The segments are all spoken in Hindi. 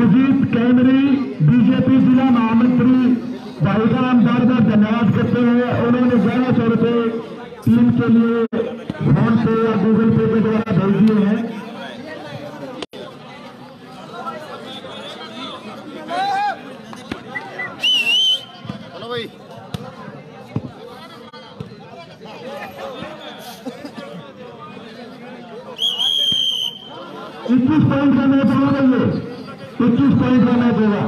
सुजीत कैमरी बीजेपी जिला महामंत्री भाई का नाम बार बार धन्यवाद करते हैं। उन्होंने 1100 रुपये टीम के लिए फोन पे या गूगल पे के द्वारा भेज दिए हैं। चलो भाई 21 पॉइंट का मैच होगा, ये 21 पॉइंट का मैच होगा।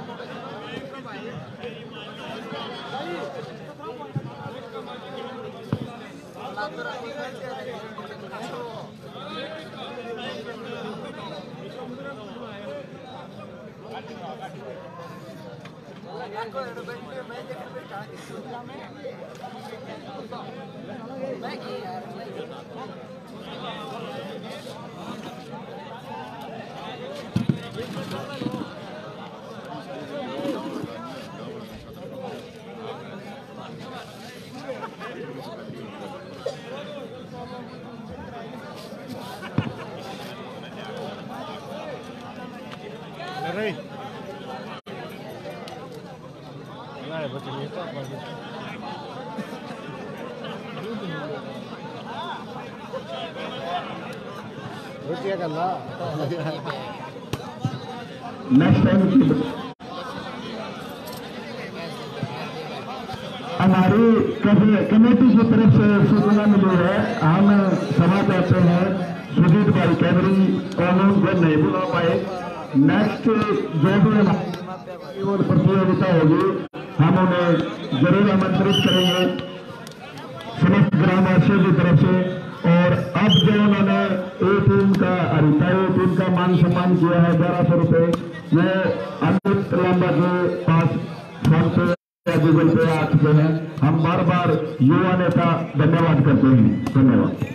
नेक्स्ट टाइम हमारी कमेटी की तरफ से सूचना मिली है। हम सभा चाहते हैं सुजीत भाई कैमरी कानून को नहीं बुला पाए। नेक्स्ट जो भी हमारी प्रतियोगिता होगी हम उन्हें जरूर आमंत्रित करेंगे समस्त ग्रामवासियों की तरफ से। और अब जो उन्होंने ए टीम का हरिता ए टीम का मान सम्मान किया है 1100 रुपये, वो अमित लांबा के पास फोन पे या गूगल पे आ चुके हैं। हम बार बार युवा नेता धन्यवाद करते हैं। धन्यवाद।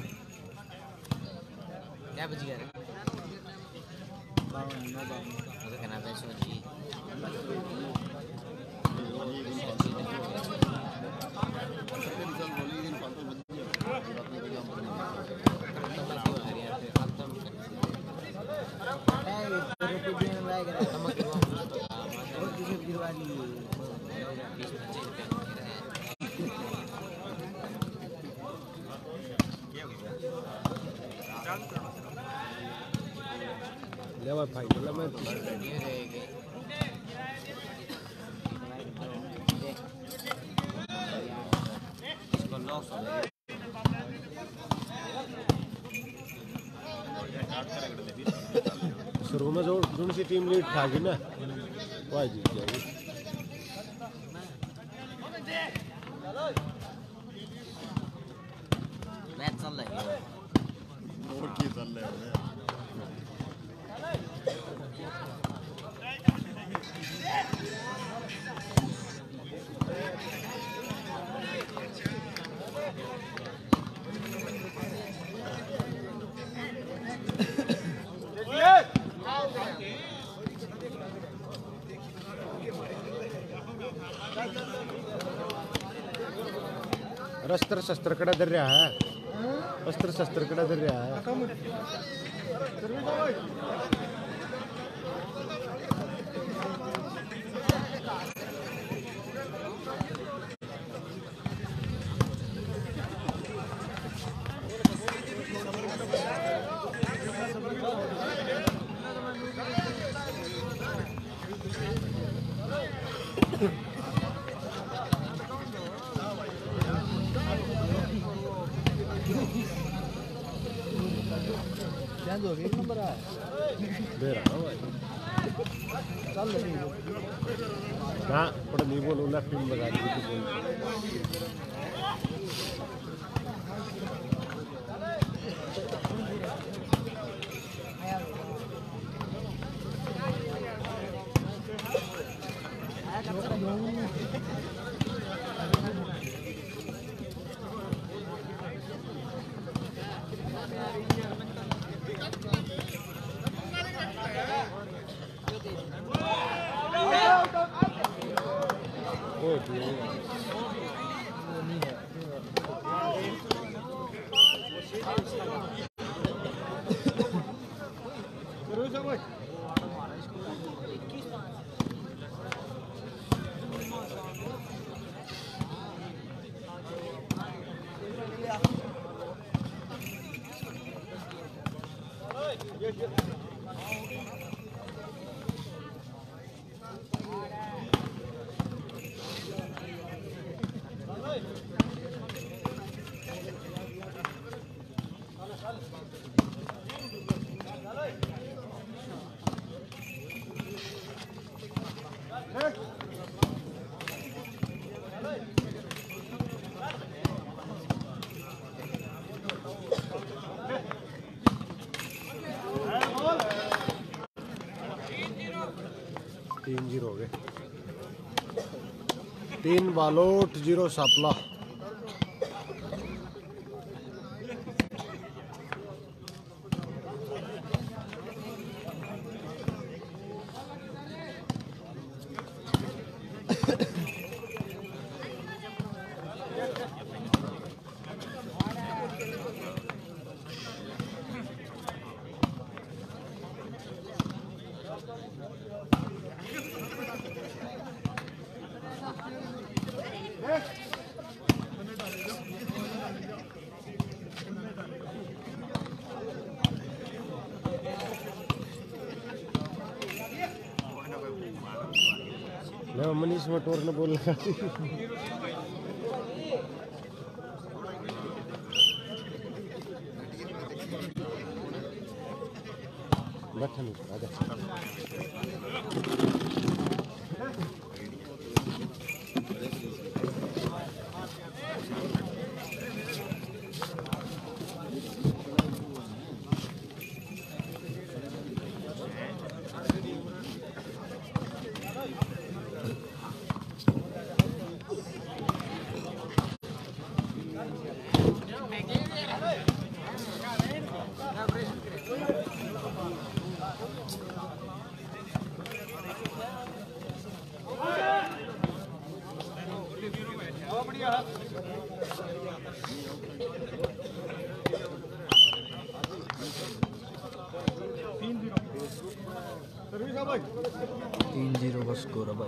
शुरू में जो सी टीम लीड था कि ना वह जीत जाएगी। मैच चल रहा है अस्त्र शस्त्र कड़ा दर रहा है, अस्त्र शस्त्र कड़ा दर रहा है। एक नंबर है दे रहा हूँ चल नहीं ना थोड़ा नहीं बोलो ना फिल्म बजा दी तो बोल तीन 0 हो गए। 3 बालोट 0 सापला। मनीष मटोर ने बोलना बैठा नहीं तीन 0 का स्कोर है भाई।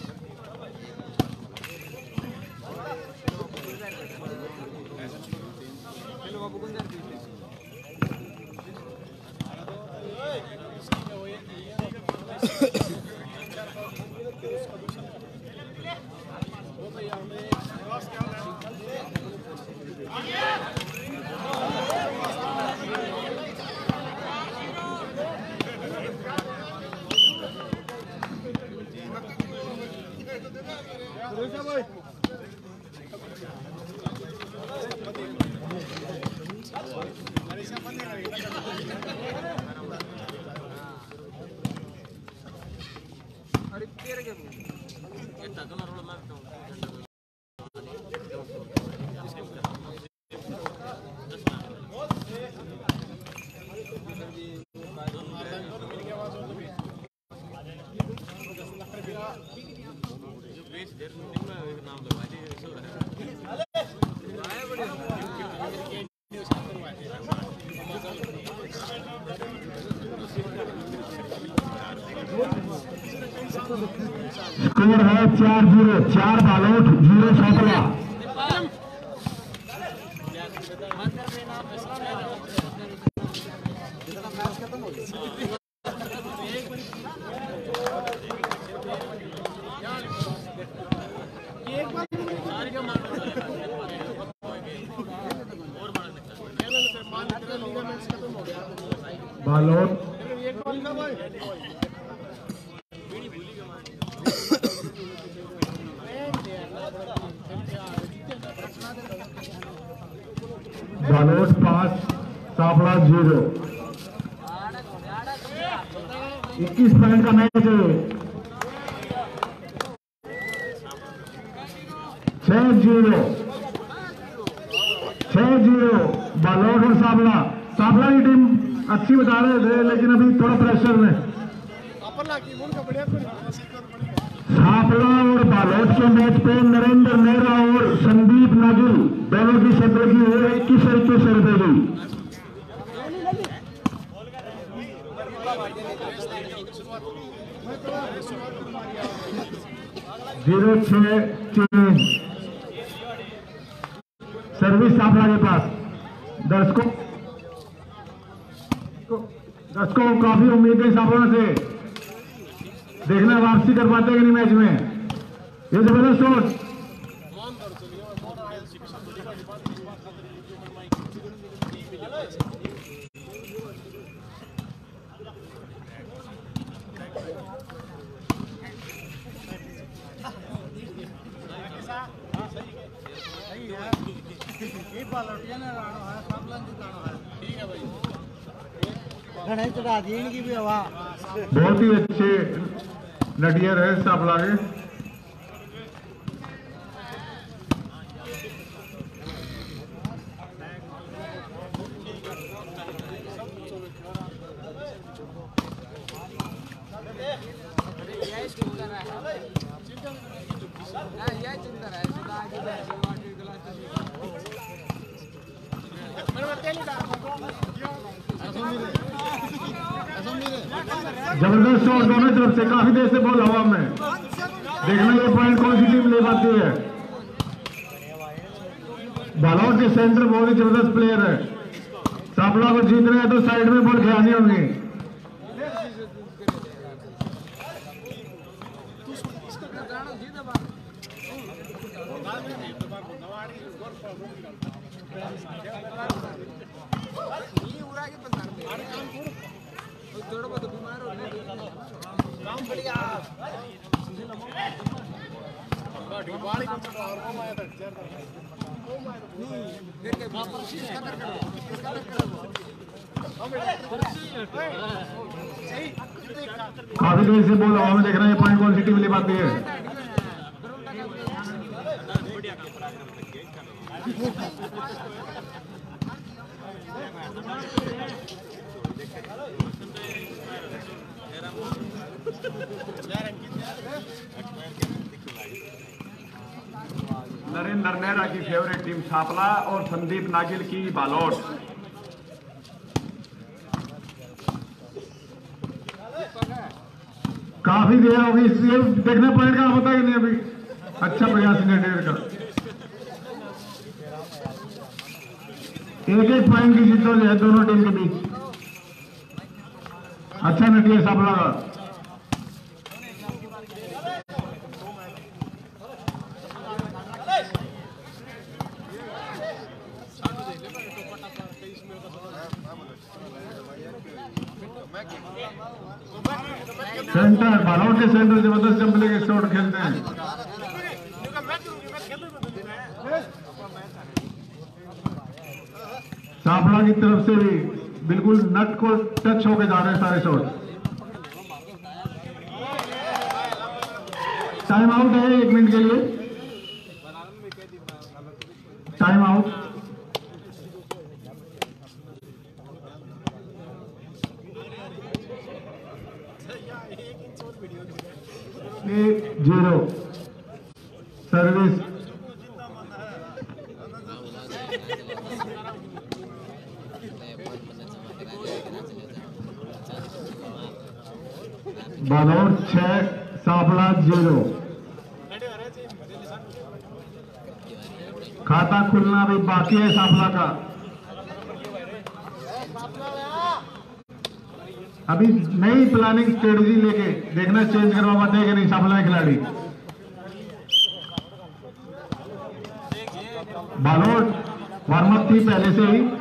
स्कोर है 4-0, 4 बालोट 0 सापला। बालोट बालोट 5 सापड़ा 0। 21 पॉइंट का मैच है। 6-0 बालोट और सापड़ा। सापड़ा की टीम अच्छी बता रहे थे लेकिन अभी थोड़ा प्रेशर में। सापड़ा और बालोट के मैच पे नरेंद्र नेहरा और संदीप नागिल दोनों की सतह की हो 21 रुपए की। 0-6 सर्विस सापड़ा के पास। दर्शकों दर्शकों काफी उम्मीद है साबरों से, देखना वापसी कर पाते कि नहीं मैच में। ये जबरदस्त शॉट, चढ़ा दी इनकी भी हवा। बहुत ही अच्छे नटियर है सापला के। जबरदस्त शॉट दोनों तरफ से, काफी देर से बॉल हवा में। देखना ये पॉइंट कौन सी टीम ले पाती है। बालौर के सेंटर बहुत ही जबरदस्त प्लेयर है। सापला को जीत रहे हैं तो साइड में बॉल खिलानी होंगी। काफी देर से बॉल हवा में, देख रहे हैं पॉइंट कौन सी टीम ले पाती है। नरेंद्र नेहरा की फेवरेट टीम सापला और संदीप नागिल की बालोट। काफी देर होगी, इसलिए देखने पॉइंट का होता ही नहीं अभी। अच्छा प्रयास नेटेर का, एक पॉइंट की जीत है दोनों टीम के बीच। अच्छा नटिया सापला का। सेंटर बालौर के सेंटर जबरदस्त जंपले के शॉट खेलते हैं। सापला की तरफ से भी बिल्कुल नट को टच होके जा रहे हैं सारे शॉट। टाइम आउट है 1 मिनट के लिए, time out. Zero service. Balot 6 Sapla 0। खाता खुलना भी बाकी है सापला का। अभी नई प्लानिंग स्ट्रेटजी लेके देखना चेंज करवा पाते हैं कि नहीं सापला के खिलाड़ी। बालोट वार्म अप थी पहले से ही।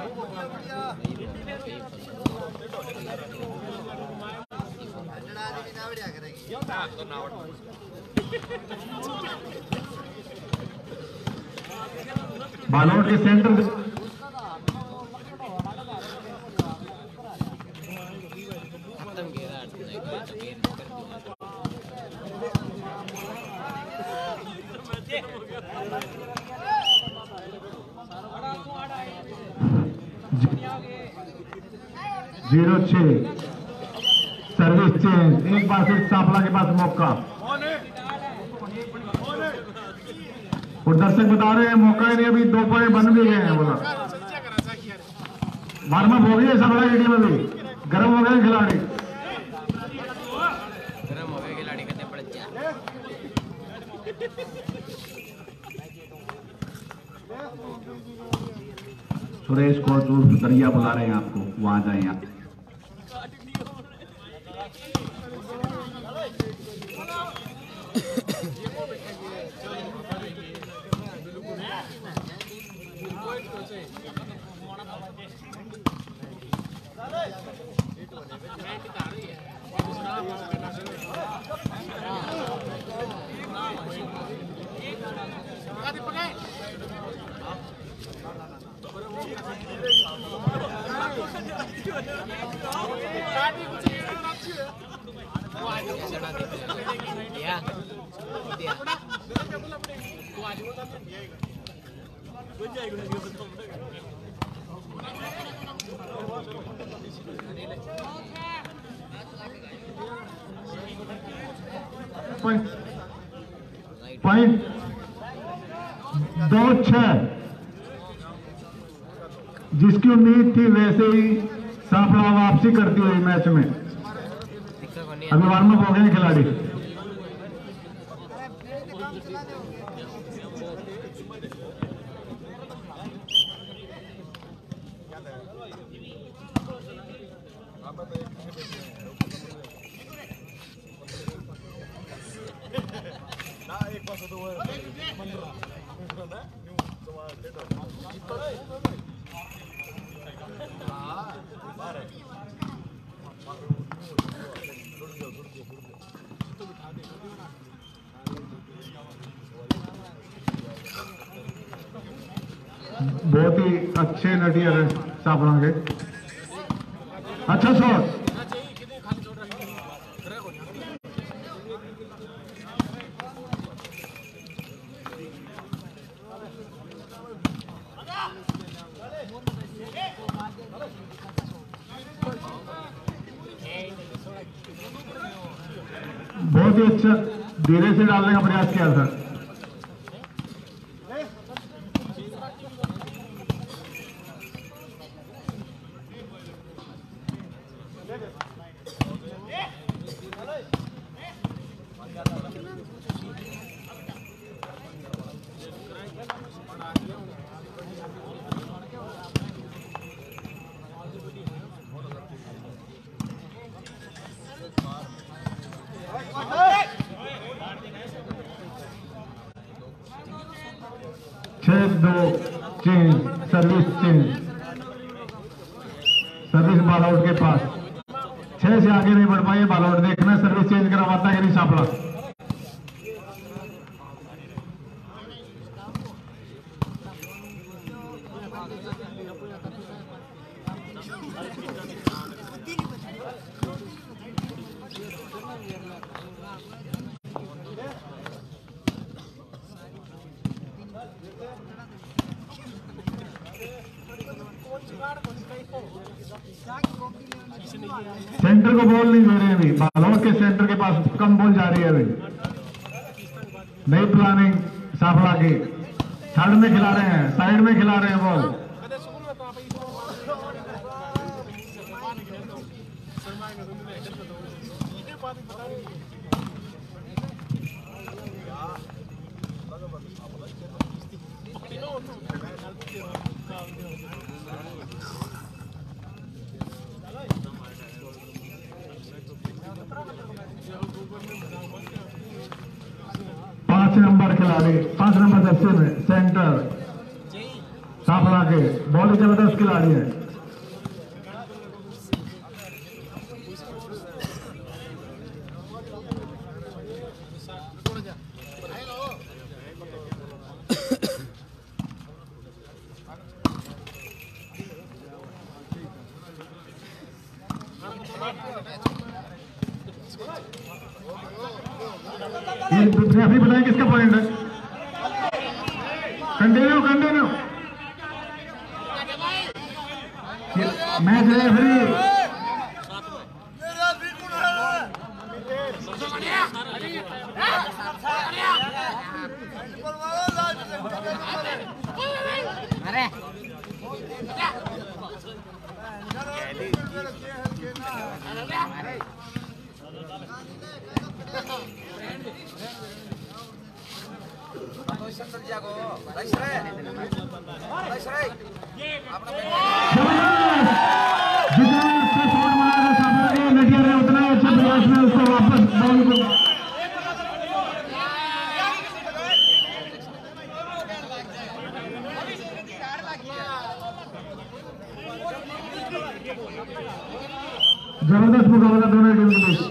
बालोट के सेंटर जीरो 6 सर्विस चेंज। एक बार फिर सापला के पास मौका, और दर्शक बता रहे हैं मौका ही नहीं, अभी 2 पॉइंट बन भी गए हैं। बोला वार्म अप हो गई है सापला की टीम, अभी गर्म हो गए खिलाड़ी। सुरेश कोच दरिया बुला रहे हैं आपको, वहां जाए आप। पॉइंट 2-6 जिसकी उम्मीद थी वैसे ही सांपला वापसी करती हुई मैच में। अभी वार्म अप हो गए खिलाड़ी। बहुत ही अच्छे नटियर है सांपला के। अच्छा शॉट। बहुत ही अच्छा धीरे से डालने का प्रयास किया था। सर्विस बॉल आउट के पास 6 से आगे नहीं बढ़ पाए। बॉल आउट देखना सर्विस चेंज करवाता है कि नहीं सांपला। सेंटर को बॉल नहीं दे रहे हैं अभी। बालोट के सेंटर के पास कम बॉल जा रही है अभी। नई प्लानिंग सांपला की। थर्ड में खिला रहे हैं, साइड में खिला रहे हैं बॉल। नंबर खिलाड़ी 5 नंबर दस्ते में सेंटर सांपला के। बहुत ही जबरदस्त खिलाड़ी है। अभी बताएं किसका पॉइंट है। Continue continue. मैच रेफरी जितना जबरदस्त मुकाबला दोनों टीम के बीच।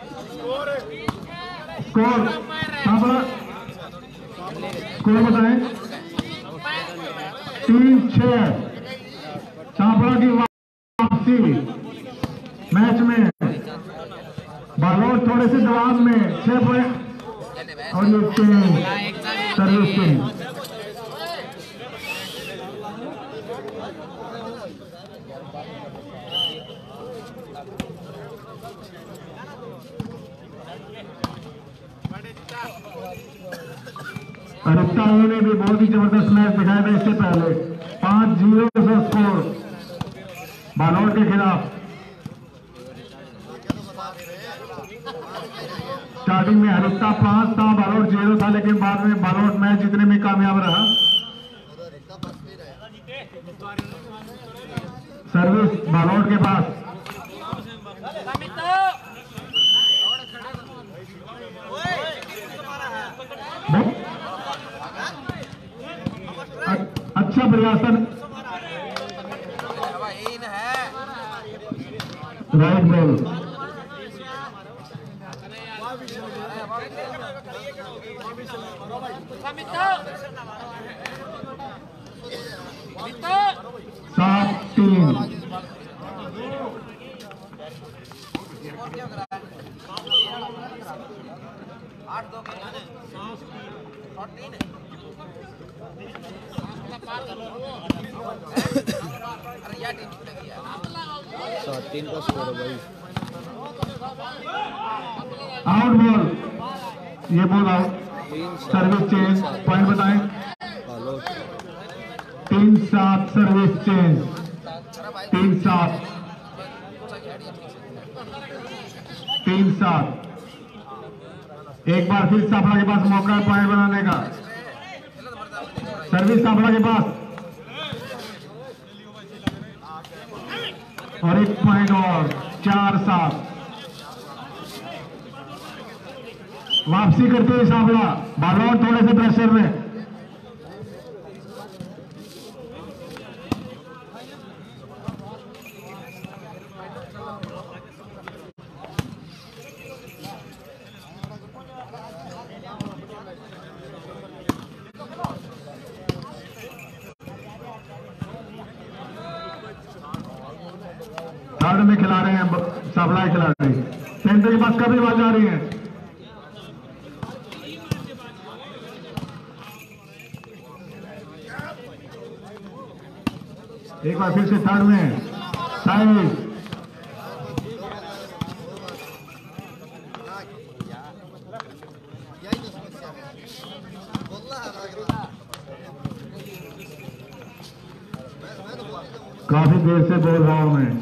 स्कोर सांपला, स्कोर बताएं। 3-6 सांपला की वापसी मैच में। बालोट थोड़े से दबाव में 6 पॉइंट और ये सर्विस चेंज। रिक्ता ने भी बहुत ही जबरदस्त मैच दिखाया था इससे पहले। 5-0 से स्कोर बालोट के खिलाफ। स्टार्टिंग में हरिता 5 था, बालोट 0 था, लेकिन बाद में बालोट मैच जीतने में कामयाब रहा। सर्विस बालोट के पास। अच्छा प्रयासन, राइट बॉल। सात 3 7-3 का स्कोर है भाई। आउट बॉल, ये ball out. Service change, point बताएं। 3-7 सर्विस चेंज। 3-7 3-7। एक बार फिर सांपला के पास मौका है पॉइंट बनाने का। सर्विस सांपला के पास और 1 पॉइंट और। 4-7 वापसी करते हुए सांपला। बालोट थोड़े से प्रेशर में। थर्ड में खिला रहे हैं सांपला के खिलाड़ी। सेंटर के पास कभी बात जा रही है। एक बार फिर से थर्ड में साइज। काफी देर से बोल रहा हूं मैं।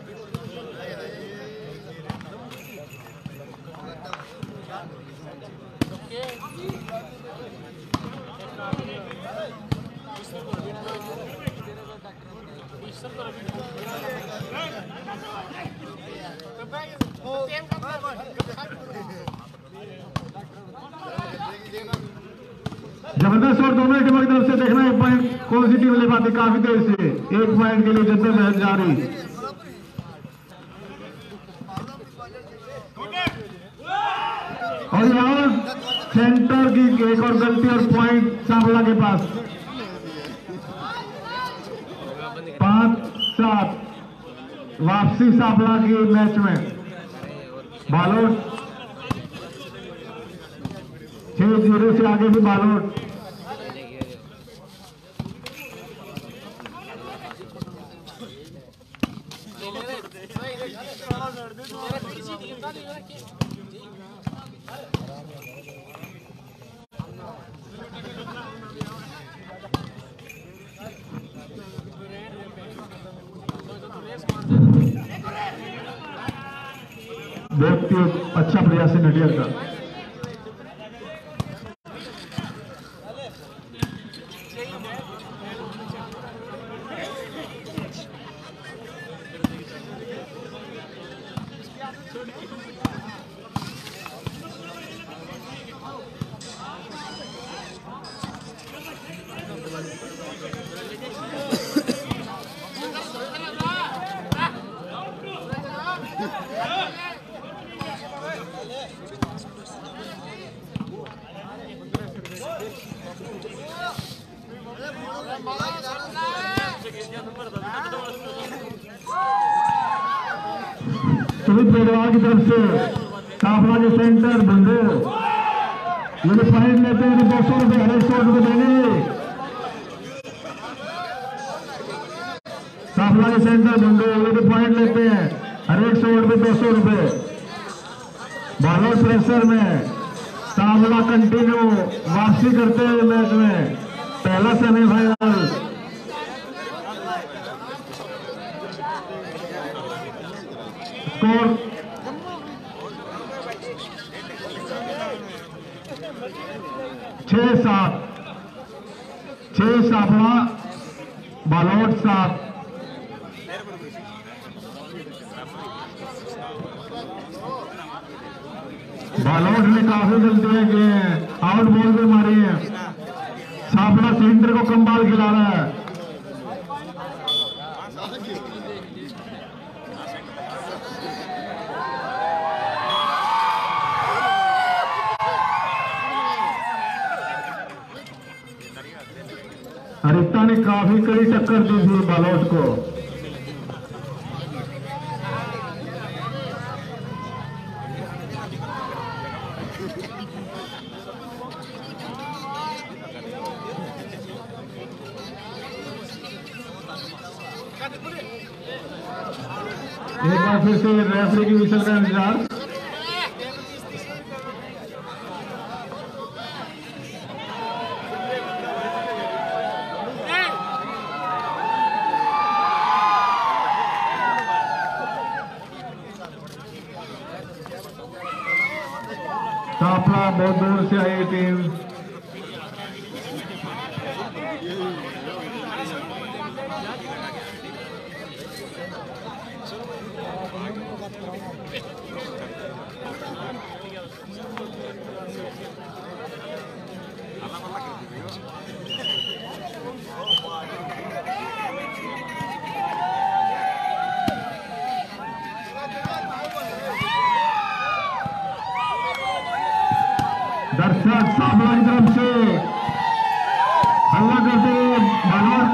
जबरदस्त और दोनों टीमों की तरफ से देखना 1 पॉइंट कौन सी टीम ले पाती। काफी देर से 1 पॉइंट के लिए जद्दोजहद जारी। और यहाँ सेंटर की एक और गलती और पॉइंट सांपला के पास। 5-7 वापसी सांपला की मैच में। बालोट 6-0 से आगे भी बालोट। व्यक्ति अच्छा प्रयास है नडियाद का। सुमित बेगवाल की तरफ से काफला के सेंटर बंदो ये पॉइंट लेते हैं 200 रुपए हर 100 रुपए देंगे। काफला के सेंटर बंदो ये पॉइंट लेते हैं हर 100 रुपए 200 रुपए। बालोर प्रेशर में काफला कंटिन्यू वापसी करते हैं मैच में पहला सेमीफाइनल। स्कोर 6-7 साफला बालोट 7। बालोट ने काफी गलतियां की हैं, आउट बॉल पे मारी है। साफला सेंटर को कम बॉल खिला रहा है। हरिता ने काफी कड़ी टक्कर दी थी बालोट को। एक बार फिर से रेफरी की विसल का इंतजार। काफला बहुत दूर से आई टीम। दर्शक सामला की तरफ से हल्ला करते हुए बालोट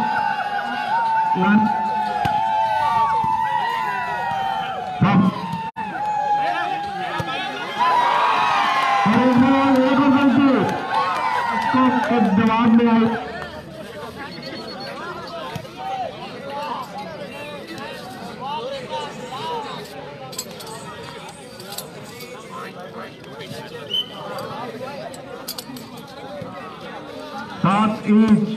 एक और गलती उसको जवाब में आई। सात इंच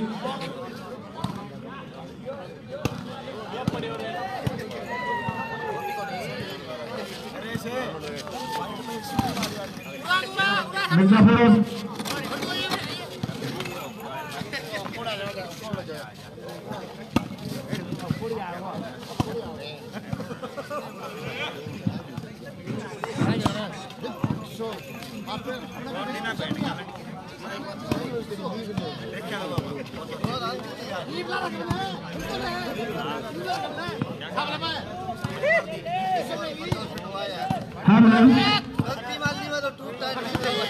मिर्जापुर गलती मारनी में तो टूटता है।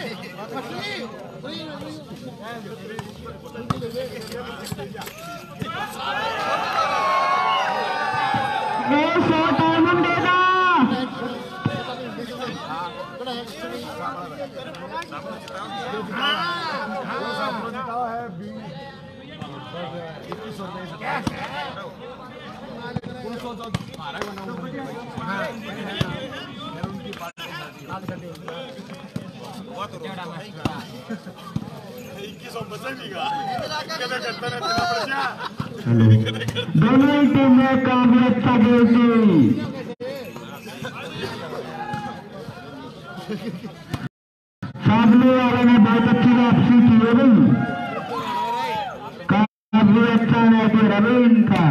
दोनों ही टीमें काफी अच्छा खेलती। सामने वाले ने बहुत अच्छी वापसी की है भाई, काफी अच्छा नेट है रवीन का।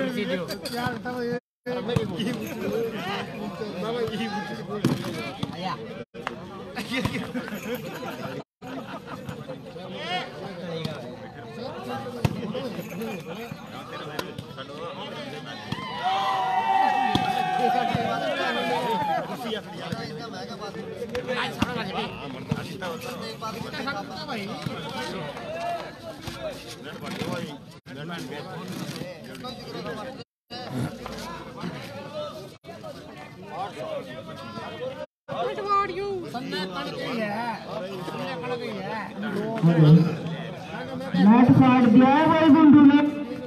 नेट फाड़ दिया है भाई गुंडू ने।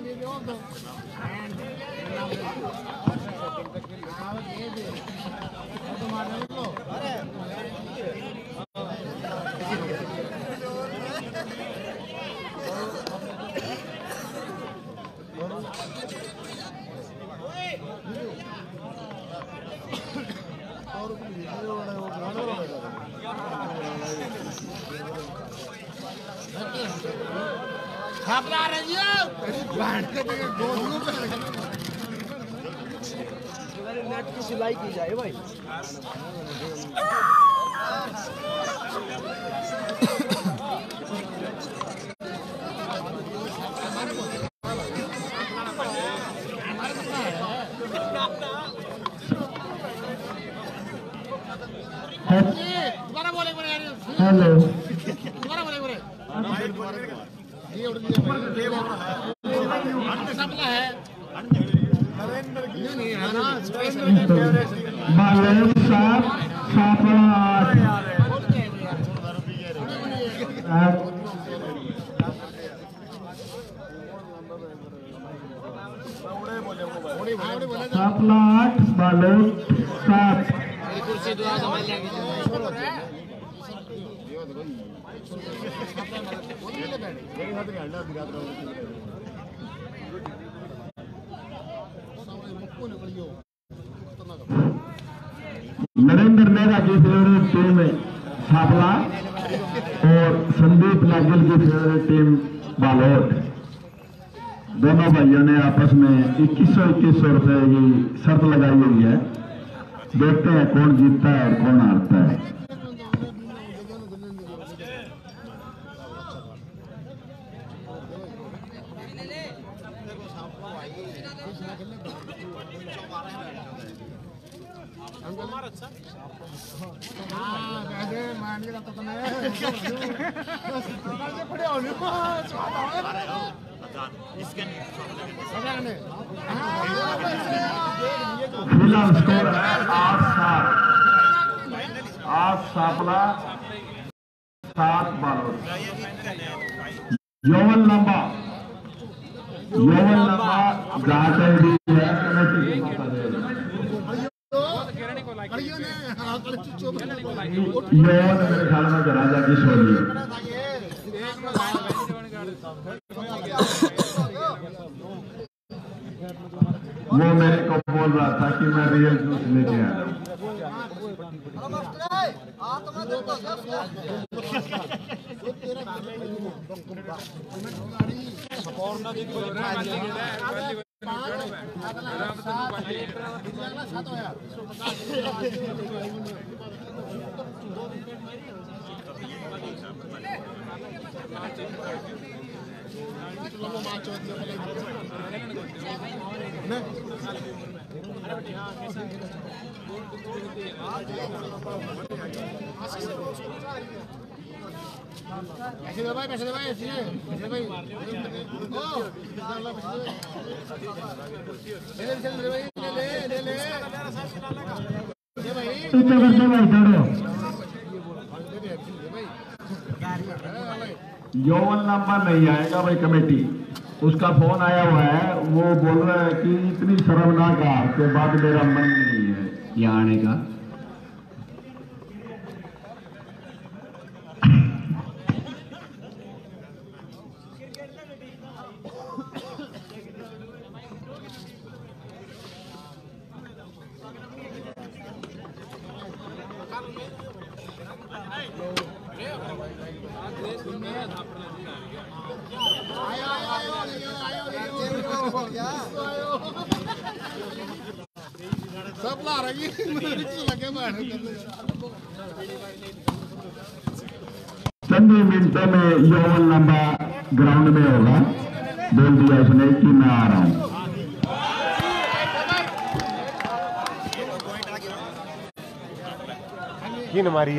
नेट की सिलाई की जाए भाई। हेलो बालन सात लाख बालन सात नरेंद्र मेहरा की फेवरेट टीम छापला और संदीप लागिल की फेवरेट टीम बालोट। दोनों भाइयों ने आपस में 2100 रुपए की शर्त लगाई हुई है। देखते हैं कौन जीतता है और कौन हारता है। फिलहाल स्कोर है 8-7 सापला 7 बालोट। यौवन लंबा घाट है यौवन मेरे ख्याल में राजा की शोली। वो मेरे को बोल रहा था कि मैं रियल जूस लेके आया। पैसे दे भाई यौवन नंबर नहीं आएगा भाई कमेटी। उसका फोन आया हुआ है, वो बोल रहा है कि इतनी शर्मनाक हार के बाद मेरा मन नहीं है यहाँ आने का। सब ला रही लगे चंद ही मिनटों में यौवन लंबा ग्राउंड में होगा। बोल दिया उसने कि मैं आ रहा हूं। किन मारी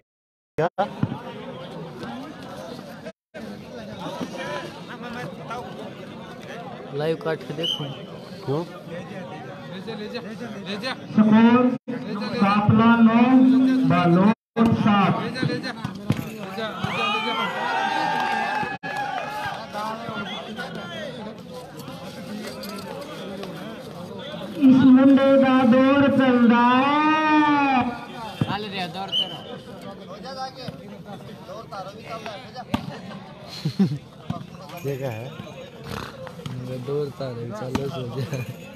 लाइव काट के देखो क्यों स्कोर सापला 9 बालोट 7। इस मुंडे का दौर चल रहा है। चल रहा दौड़ तेरा ये क्या है दौड़ता रहे चलो सो जा।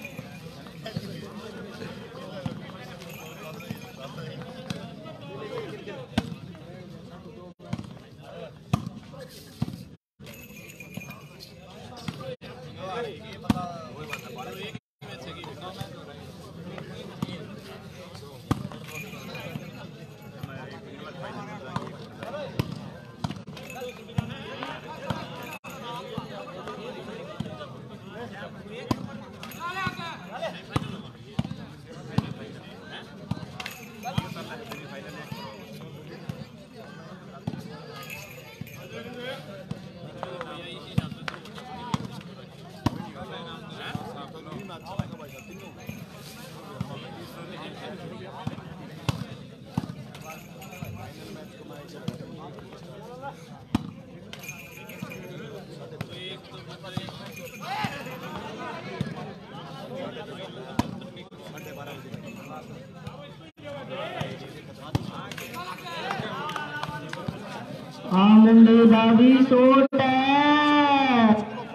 मुंडे दादी सोट है।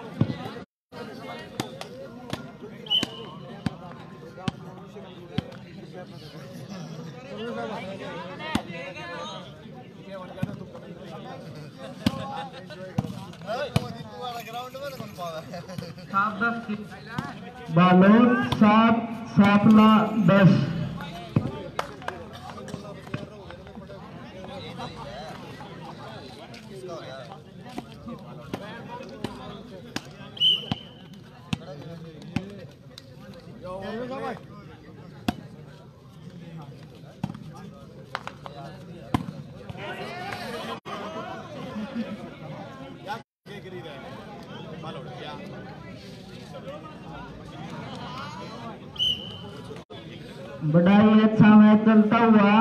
बालोट 7 सापला 10। बड़ा ही अच्छा मैच चलता हुआ।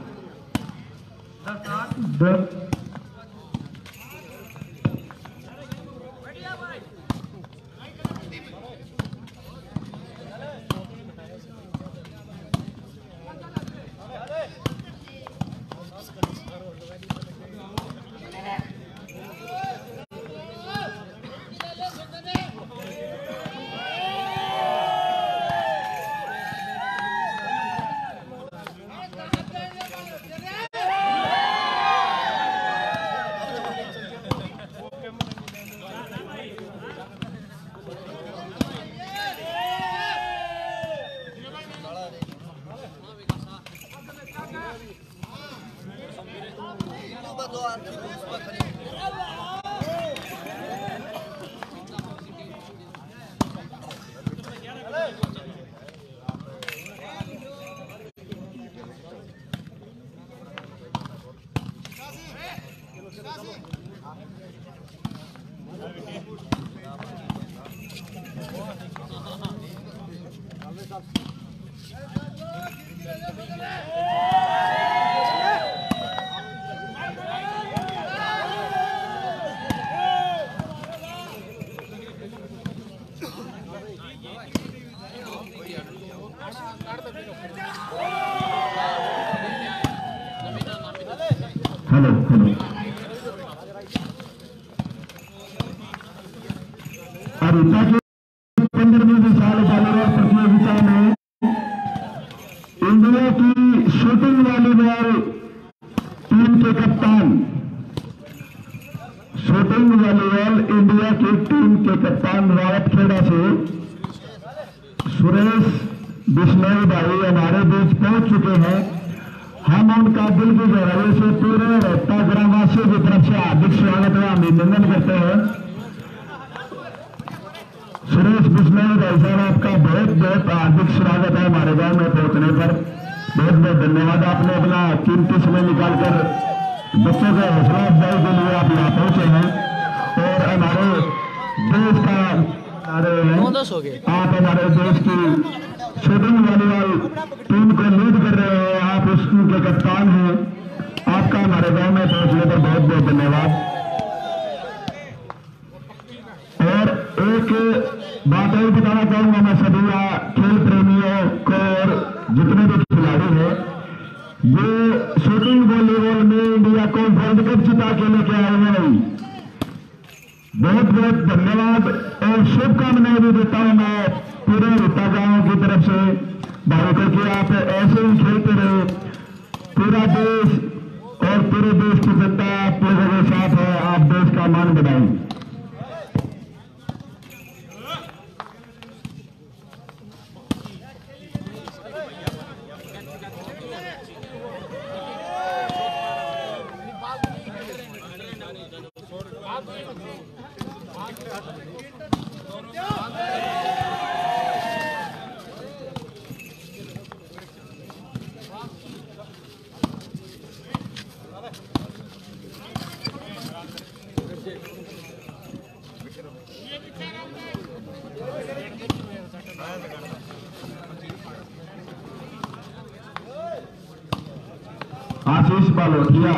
हेलो हेलो और इतना के 15वीं साल जानेवार प्रतियोगिता में इंडिया की शूटिंग वॉलीबॉल टीम के कप्तान इंडिया की टीम के कप्तान रावतखेड़ा से सुरेश बिश्नोई भाई हमारे बीच पहुंच चुके हैं। हम उनका दिल की गहराई से पूरे रहता ग्रामवासियों की तरफ से हार्दिक स्वागत व अभिनंदन करते हैं। सुरेश बिश्नोई भाई साहब, आपका बहुत बहुत हार्दिक स्वागत है हमारे गांव में पहुंचने पर। बहुत बहुत धन्यवाद, आपने अपना कीमती समय निकालकर बच्चों के हौसला अफजाई के लिए आप यहाँ पहुंचे हैं और हमारे देश का आप हमारे देश की शूटिंग वॉलीबॉल टीम को लीड कर रहे हैं, आप उसके कप्तान हैं। आपका हमारे गांव में पहुंचने पर बहुत बहुत धन्यवाद। और एक बात और बताना चाहूंगा मैं सभी खेल प्रेमियों को और जितने भी खिलाड़ी हैं, ये शूटिंग वॉलीबॉल में इंडिया को वर्ल्ड कप जिता के लेके आए हैं। बहुत बहुत धन्यवाद और शुभकामनाएं भी देता हूं मैं पूरे रिता गांव की तरफ से भाई को कि आप ऐसे ही खेलते रहे। पूरा देश और पूरे देश की जनता आप लोगों के साथ है, आप देश का मान बढ़ाएं। आशीष बालोटिया,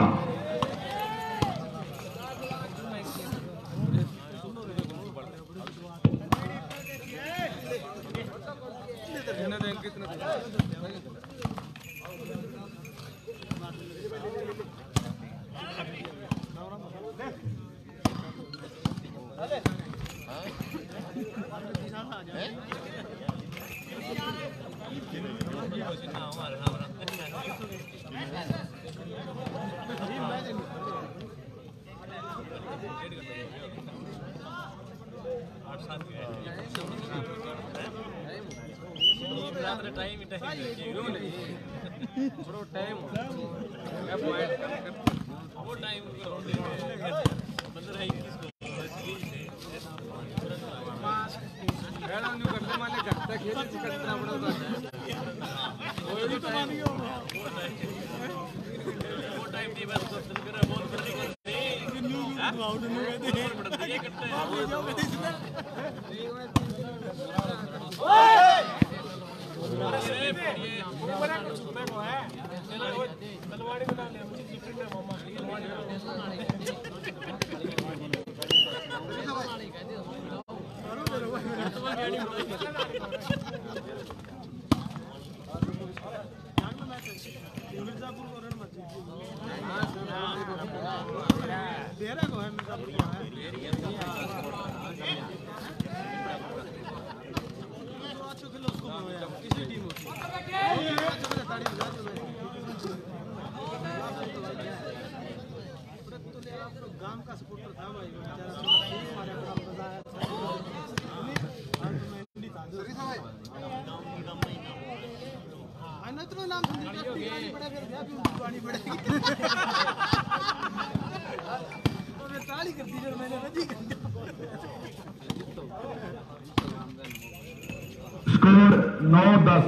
स्कोर 9-10,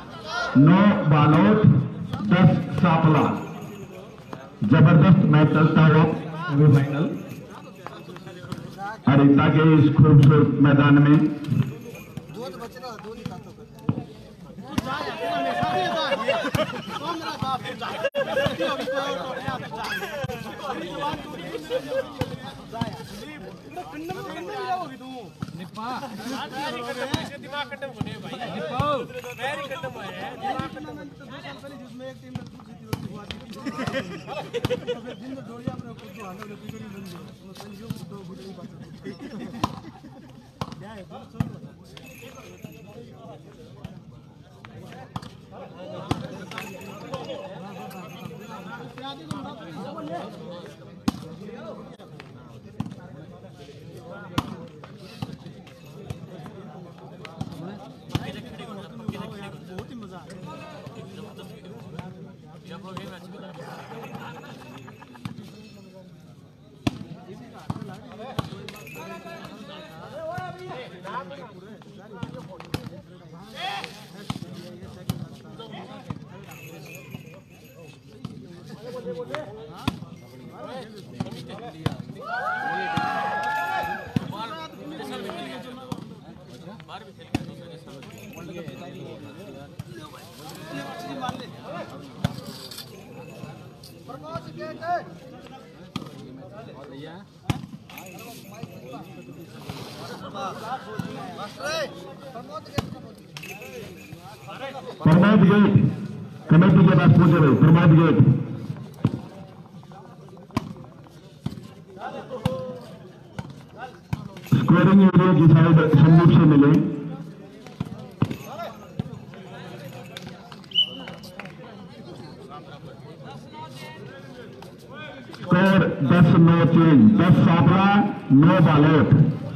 9 बालोट 10 सापला। जबरदस्त मैच चलता हुआ सेमीफाइनल हरिता के इस खूबसूरत मैदान में। प्रमोद गेट कमेटी के पास पहुंचे रहे। प्रमोद गेट स्कोरिंग एरिया की साइड संदीप से मिले। Score 10-9 change, 10 Sapla 9 Balot.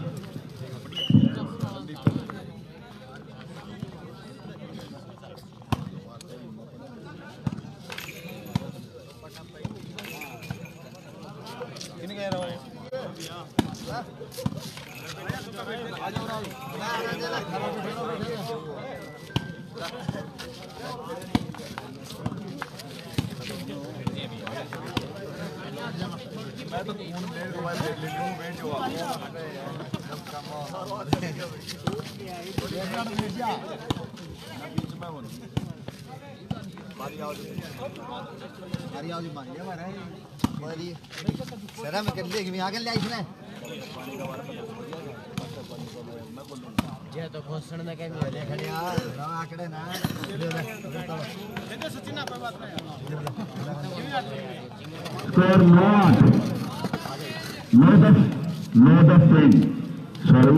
Sir मैं कर लेगी मैं आगे ले आई इसने जे तो घोषण में क्या ले खड़े यार ना आकड़े ना सचिन ना कोई बात नहीं स्कोर 9-10 सॉरी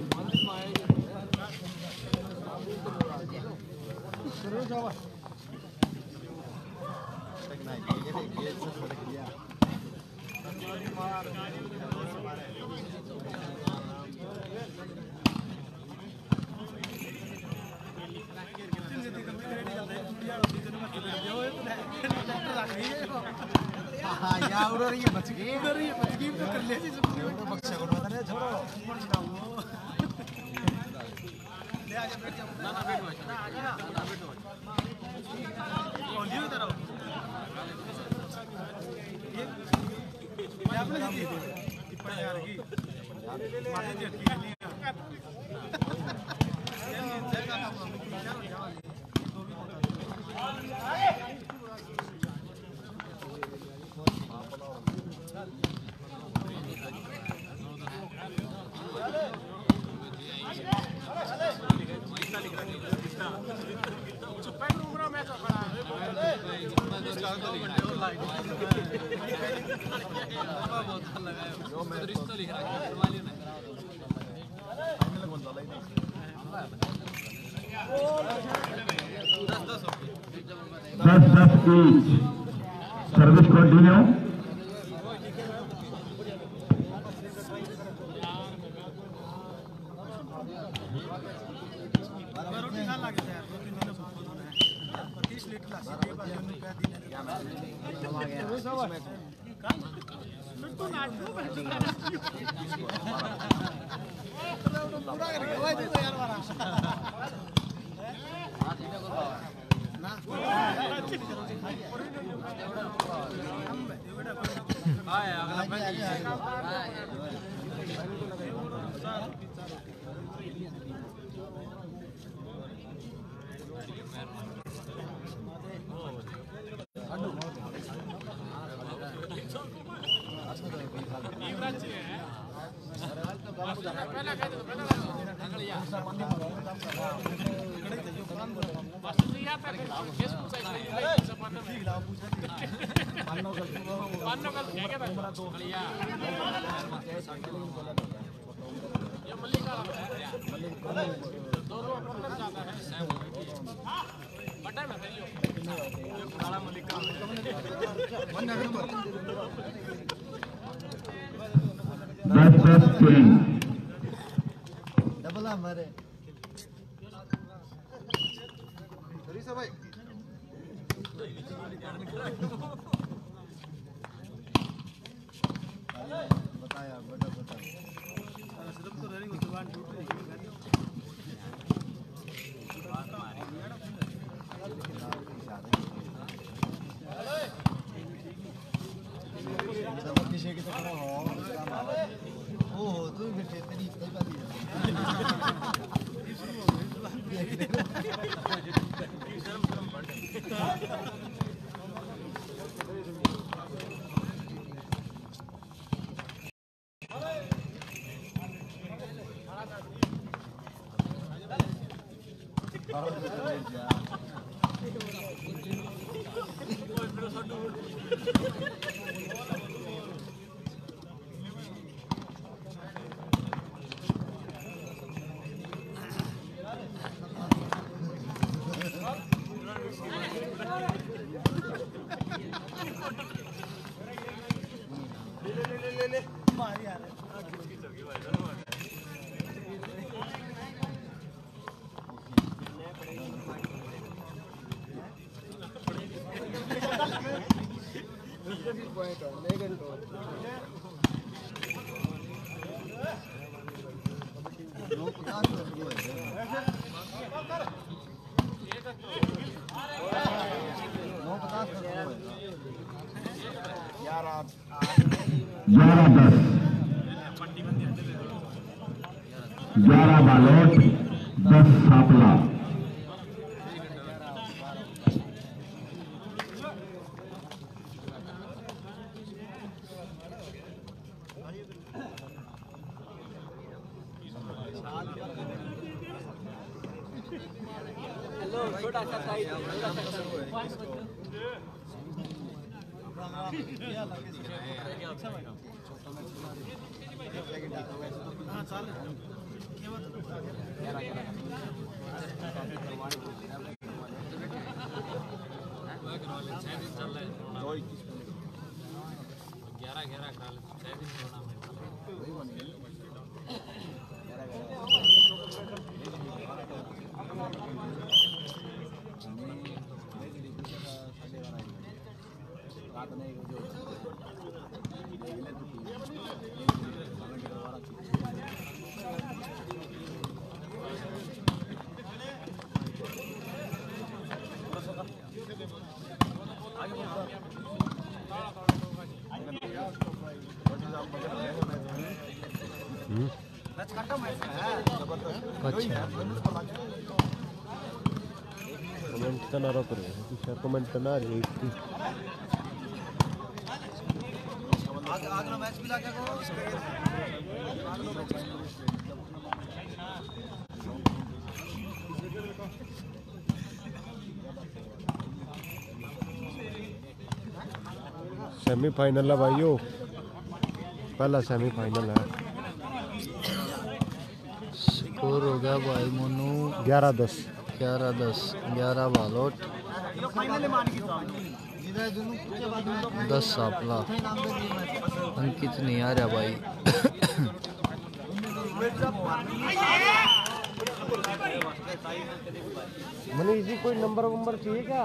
या उड़ रही है बच गई तो कर ले जी तो बक्सा को पता नहीं छोड़ो ले आजा बैठ जाओ ना बैठ बैठ ना बैठ ओलियो तरह ये आपने दी इतना यार की मारे दी की सर्विस कंटिन्यू। डबल हमारे भाई ग्यारह 11 बालोट 10 सापला। कमेंट तो ना रोक रहे कमेंट तो ना रही मैच भी लाके सेमीफाइनल है भाइयों, पहला सेमीफाइनल है। स्कोर हो गया भाई मोनू 11-10 11 बालोट 10 सापला। अंकित नहीं आ रहा भाई। मनीष जी कोई नंबर चाहिए क्या?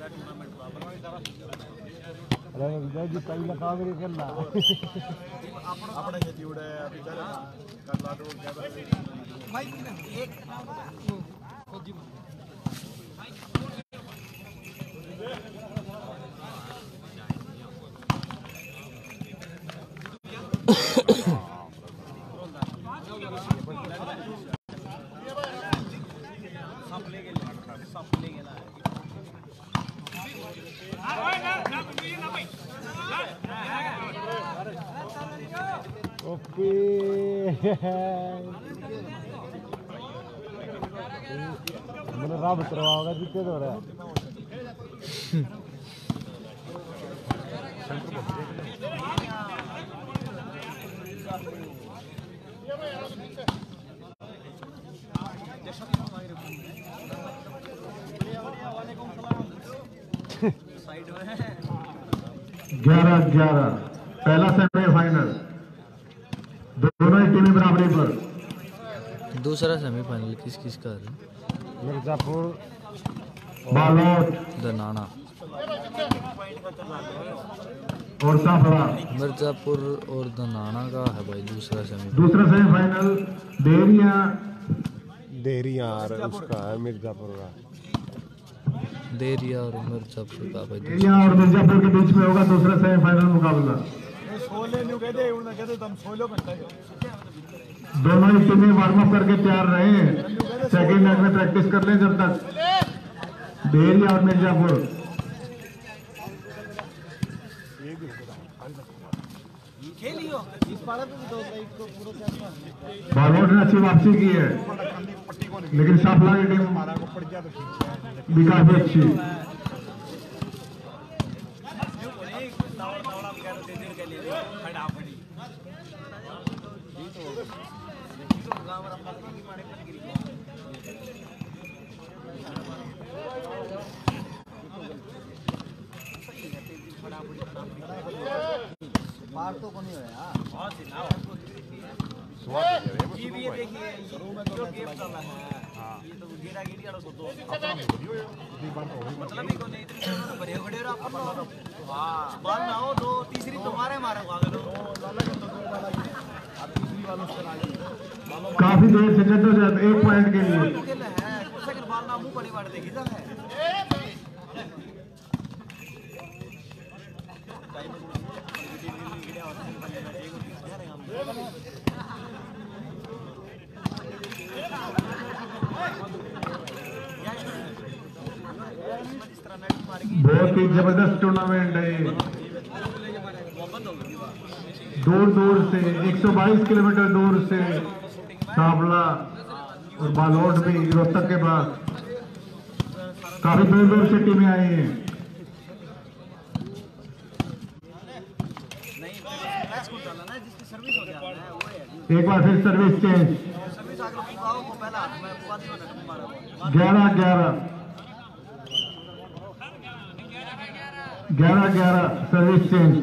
अरे विजय जी कई लगा मेरे करना अपने खेती उड़े अभी चल करवा दो क्या भाई एक ओके मैंने राब करवाओगा जितने दो रहा ग्यारह पहला सेमीफाइनल दोनों ही टीमें बराबरी पर। दूसरा सेमीफाइनल किस किस का है? मिर्जापुर बालोट दनाना और साफला। मिर्जापुर और धनाना का है भाई दूसरा सेमीफाइनल। दूसरा सेमीफाइनल देरिया देरिया और उसका है मिर्जापुर का। देरिया और मिर्जापुर का भाई देरिया और मिर्जापुर के बीच में होगा दूसरा सेमीफाइनल मुकाबला। दोनों ही टीमें वार्म अप करके तैयार रहे। सेकंड मैच में प्रैक्टिस कर लें जब तक। देरिया और मिर्जापुर। बालोट ने अच्छी वापसी की है, लेकिन साफला की टीम भी काफी अच्छी। काफी देर से जद्दोजहद 1 पॉइंट के लिए। बहुत ही जबरदस्त टूर्नामेंट है ये। दूर दूर से 122 किलोमीटर दूर से सावला और बालोट भी रोहतक के बाद काफी दूर दूर से टीमें आई हैं। एक बार फिर service change. 11-11 service change.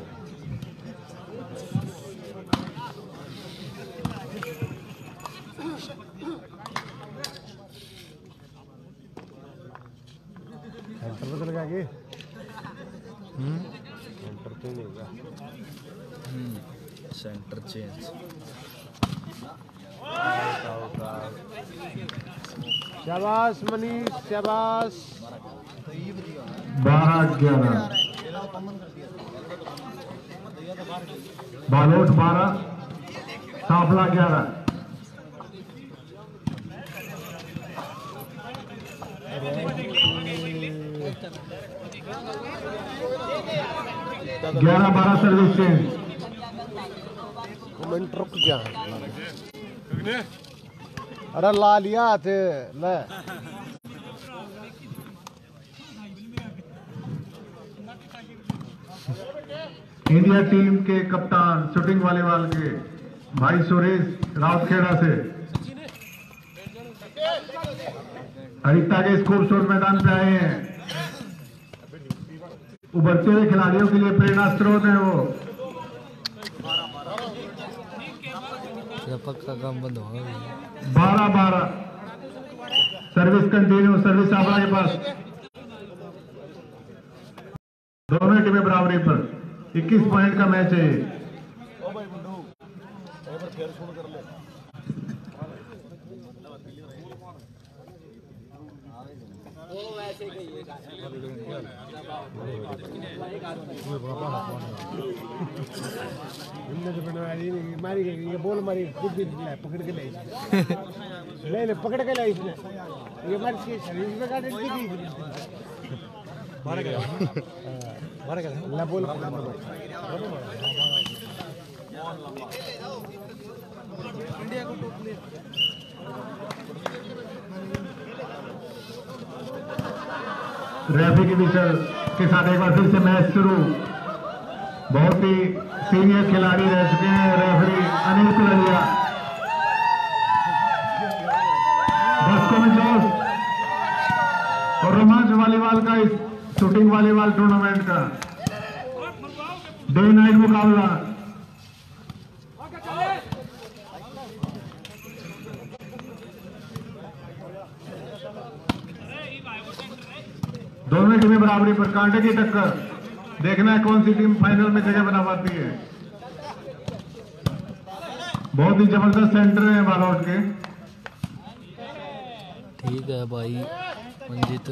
Centre बदल गया कि सेंटर तो नहीं होगा। Centre change. शाबाश मनीष शाबाश। 12-11 बालोट 12 साफला 11। ग्यारह 12 सर्विस चेंज। मिनट रुक गया। अरे ला लिया थे ले। इंडिया टीम के कप्तान शूटिंग वॉलीबॉल के भाई सुरेश राउतखेड़ा से हरिता के स्कूल शोर मैदान पे आए हैं। उभरते हुए खिलाड़ियों के लिए प्रेरणा स्रोत है वो। पक्का काम बंद होगा। 12-12 सर्विस कंटिन्यू। सर्विस सावला के पास। दोनों टीमें बराबरी पर। 21 पॉइंट का मैच है ये। मारी गई ये बोल मारी खुद भी पकड़ के ले पकड़ के लाई इसने ये मार के शरीर में काट दी मार गया ला बोल रेफरी की विशल के साथ एक बार फिर से मैच शुरू। बहुत ही सीनियर खिलाड़ी रह चुके हैं रेफरी अनिल कुलरिया। दर्शकों में जोश और रोमांच वॉलीबॉल का इस शूटिंग वॉलीबॉल टूर्नामेंट का डे नाइट मुकाबला। दोनों टीमें बराबरी पर, कांटे की टक्कर। देखना है कौन सी टीम फाइनल में जगह बना पाती है। बहुत ही जबरदस्त सेंटर है बालौट के। ठीक है भाई मंजित।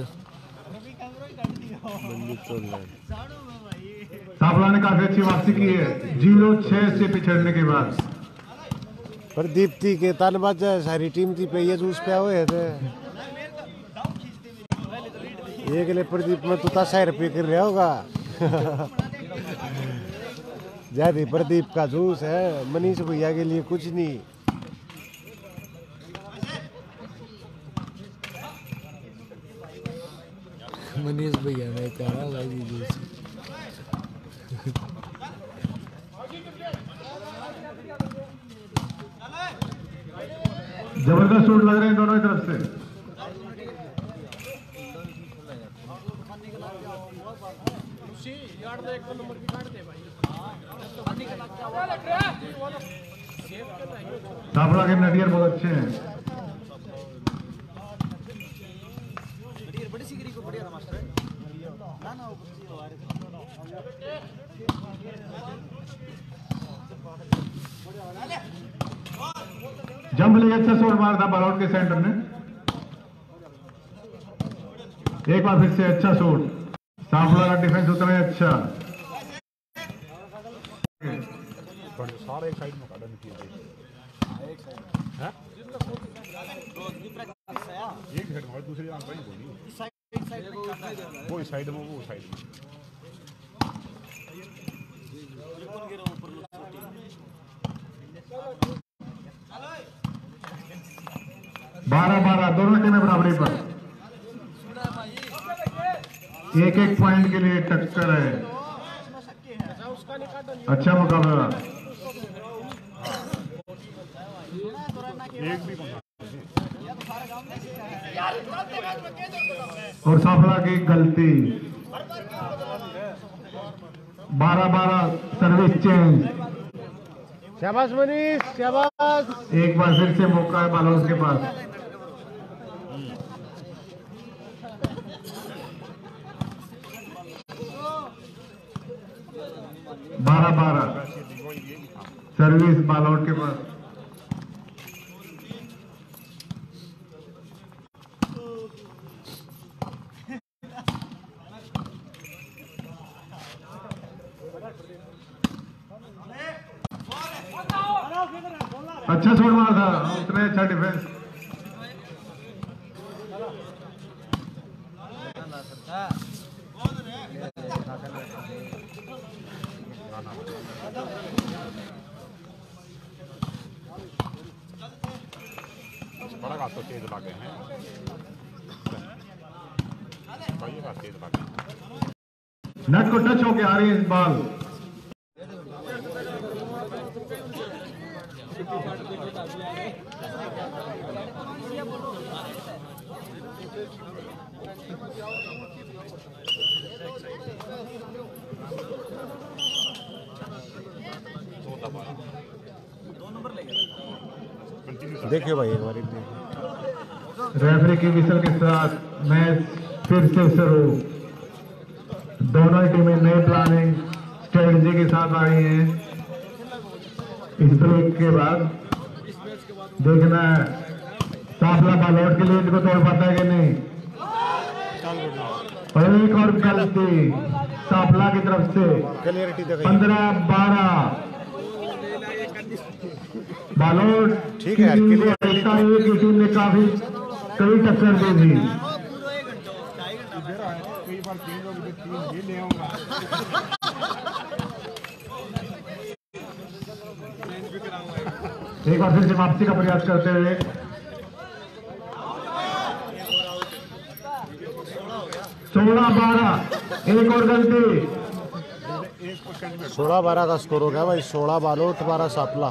साफला ने काफी अच्छी वापसी की है 0-6 से पिछड़ने के बाद। प्रदीप्ति के तानबाज सारी टीम थी पे ये जूस पे हुए थे। ये के लिए प्रदीप में तो 10 रुपये कर रहा होगा। ज्यादा प्रदीप का जूस है, मनीष भैया के लिए कुछ नहीं। मनीष भैया ने कहा भाई जूस। जबरदस्त शॉट लग रहे हैं दोनों तरफ से। साफला के नटियर बहुत अच्छे हैं। जंप लेके अच्छा शॉट मारा था बालौट के सेंटर ने। एक बार फिर से अच्छा शॉट। साफला का डिफेंस उतना ही अच्छा। सारे एक साइड में काटा नहीं किया है। एक साइड में दूसरी आंख नहीं बोली। वो इस साइड में, वो साइड में। 12-12 दोनों टीमें बराबरी पर। एक पॉइंट के लिए टक्कर है। अच्छा मुकाबला। और साफला की गलती। 12-12 सर्विस चेंज। शाबाश मनीष, शाबाश। एक बार फिर से मौका है बालोस के पास। बारह सर्विस बालौट के पास। अच्छा शॉट मारा था, उतना अच्छा डिफेंस। बड़ा घास तो तेज लगे हैं। बड़ी घास तेज लगे हैं। नेट को टच होके आ रही है इस बॉल। देखिए भाई एक बार रेफरी की विसल के साथ मैच फिर से शुरू। दोनों ही टीमें नई प्लानिंग स्ट्रेटजी के साथ आई हैं। इस ब्रेक के बाद देखना है साफला बालौट के लीड को तोड़ पाता है कि नहीं। और एक और गलती साफला की तरफ से। 15-12 बालौट ठीक है। एक टीम ने काफी कई टक्कर दी थी। कई बार तीन लोग ये ले आऊंगा। एक बार फिर से वापसी का प्रयास करते हुए 16-12 एक और गलती। 16-12 का स्कोर हो गया भाई। 16 बालोट 12 सापला।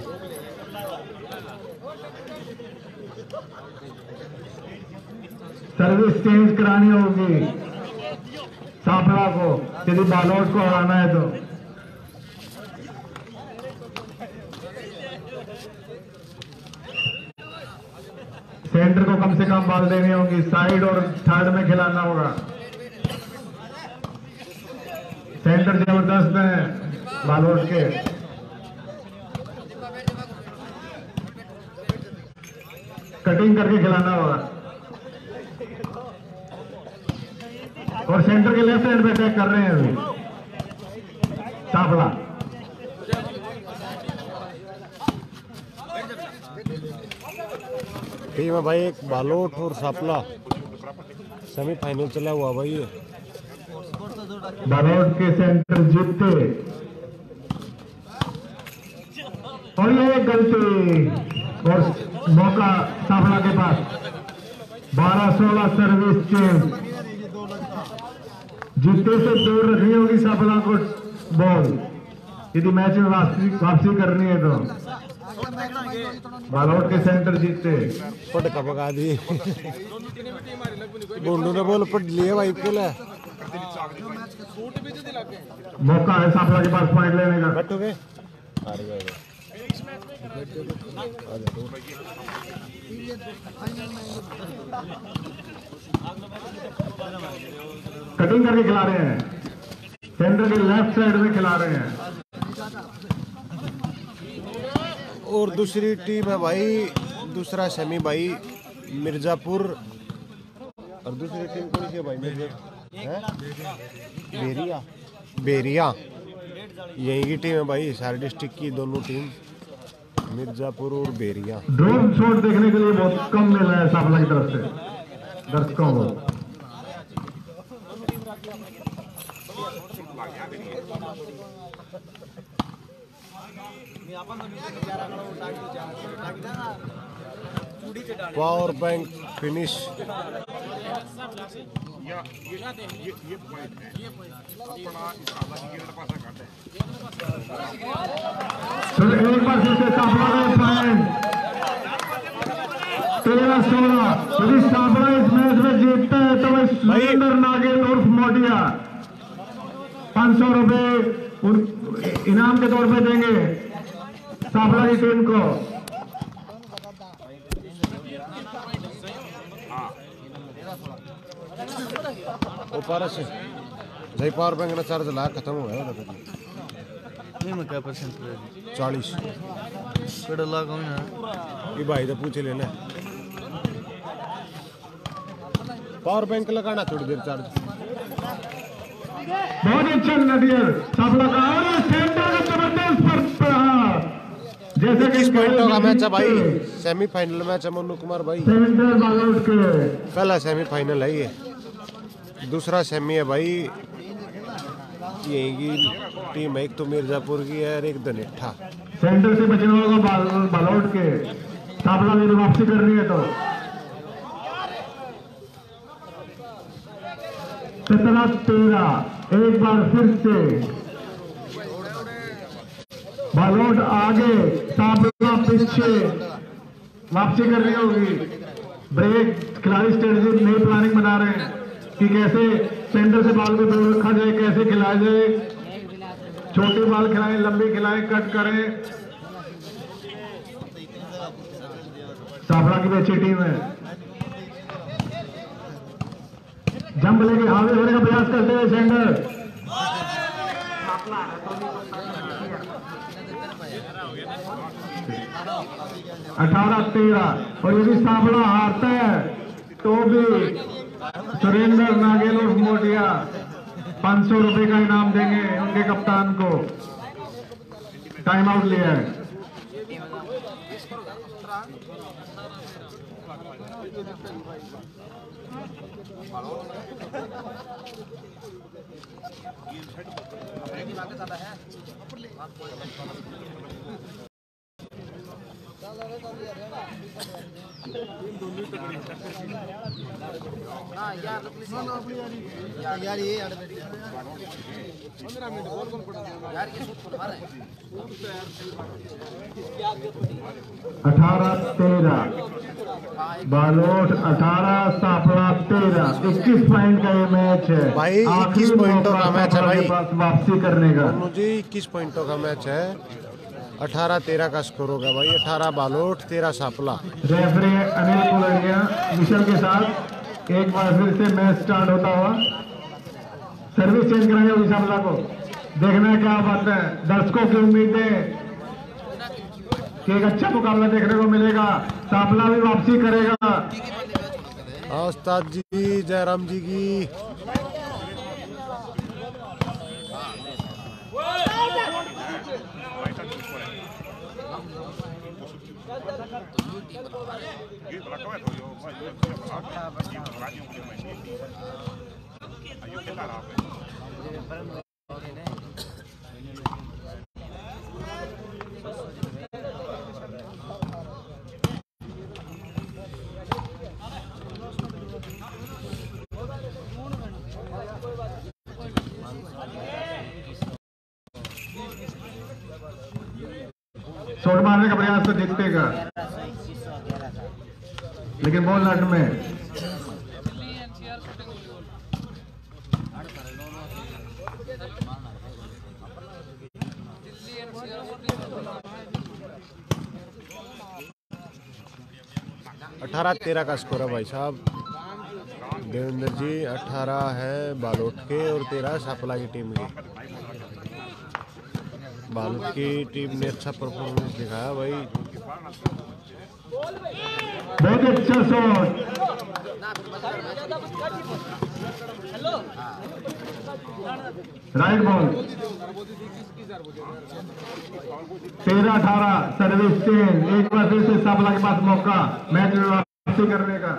सर्विस चेंज करानी होगी सापला को यदि बालौट को हराना है तो। सेंटर को कम से कम बॉल देनी होगी, साइड और थर्ड में खिलाना होगा। सेंटर जबरदस्त है बालोट के। कटिंग करके खिलाना होगा और सेंटर के लेफ्ट हैंड पे अटैक कर रहे हैं अभी सापला। टीम है भाई एक बालोट और सापला सेमीफाइनल चला हुआ भाई ये। बालोट के सेंटर जीतते और ये गलती और मौका सापला के पास। 12-16 सर्विस चेंज, जीतते से दूर रखनी होगी सापला को बॉल यदि मैच में वापसी करनी है तो। बालोट के सेंटर जीतते पट का पका दी गुंडू ने बॉल पट लिए भाई के लिए। मौका है सापला के पास पॉइंट लेने का। बैठोगे कटिंग करके खिला रहे हैं, सेंटर के लेफ्ट साइड में खिला रहे हैं। और दूसरी टीम है भाई दूसरा सेमी भाई मिर्जापुर। और दूसरी टीम कौन सी है भाई? बेरिया बेरिया यही की टीम है भाई सारे डिस्ट्रिक्ट की दोनों टीम मिर्जापुर और बेरिया। ड्रोन शॉट देखने के लिए बहुत कम मिल रहा है सापला की तरफ से दर्शकों को। Power bank finish. तो एक बार फिर से सापला का पॉइंट 13-16। यदि सापला इस मैच में जीतता है तो वह सुरेंद्र नागेल उर्फ मोटिया 500 रुपए इनाम के तौर पे देंगे सापला की टीम को। ऊपर से जय पावर बैंक ना चार्ज ला खत्म हो गया में क्या परसेंट 40 कड़ा लगाओ ना ये भाई तो पूछ लेना। पावर बैंक लगाना थोड़ी देर चार्ज। बहुत अच्छा नदियर सापला का और सेंटर का जबरदस्त प्रहार। जैसे कि 21 पॉइंटों का मैच है भाई सेमीफाइनल मैच है मनु कुमार भाई। सेंटर बालोट के पहला सेमीफाइनल है ये दूसरा सेमी है भाई। यही की टीम है एक तो मिर्जापुर की है और एक धनेठा। सेंटर से बचने होगा बालोट के सापला में वापसी करनी है तो 17-13। एक बार फिर से बालोट आगे सापला पीछे वापसी करनी होगी। ब्रेक खिलाड़ी स्ट्रेटजी नई प्लानिंग बना रहे हैं कि कैसे सेंटर से बॉल को दूर रखा जाए, कैसे खिलाया जाए। छोटी बॉल खिलाएं, लंबी खिलाएं, कट करें। सापला की भी अच्छी टीम है। जंप लेके हावी होने का प्रयास करते हुए सेंटर 18-13। और यदि सापला हारता है तो भी सुरेंद्र नागेल और मोटिया 500 रुपए का इनाम देंगे उनके कप्तान को। टाइम आउट लिया है। यार ये 15 मिनट और कौन पड़ा यार ये शूट मार है 18-13 बालोट 18 सापला 13। 21 पॉइंट का ये मैच है भाई। 21 पॉइंटों का मैच है भाई वापसी करने का। मुझे 21 पॉइंटों का मैच है। 18-13 का स्कोर होगा भाई। 18 बालोट 13 सापला। रेफरी अनिल कुलड़िया विशल के साथ एक बार फिर से मैच स्टार्ट होता हुआ सर्विस चेंज कराएंगे होगी सामला को। देखना है क्या बात है, दर्शकों की उम्मीदें कि एक अच्छा मुकाबला देखने को मिलेगा। सामला भी वापसी करेगा। उस्ताद जी जयराम जी की शॉट मारने का प्रयास तो जीतेगा, लेकिन बॉल नट में। अठारह 13 का स्कोर है भाई साहब। देवेंद्र जी 18 है बालोट के और 13 सापला की टीम के। बालोट की टीम ने अच्छा परफॉर्मेंस दिखाया भाई। बहुत अच्छा shot, right ball. 13-18 service change. एक बार फिर से सापला के पास मौका मैच में वापसी करने का।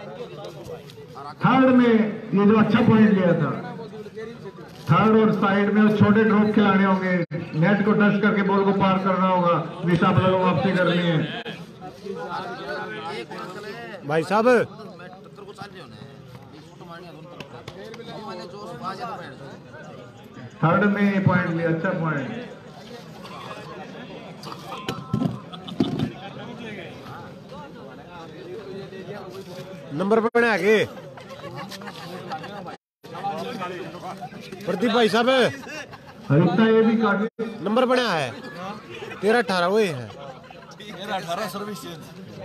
थर्ड में ये जो अच्छा पॉइंट लिया था, थर्ड और साइड में छोटे ड्रॉप खिलाने होंगे, नेट को टच करके बॉल को पार करना होगा, विशापला को वापसी करनी है भाई साहब। थर्ड में पॉइंट लिया, अच्छा पॉइंट। नंबर बने आगे प्रदीप भाई साहब। इतना ये भी काफी नंबर बना है 13-18 वही है। 13-18 सर्विस चेंज।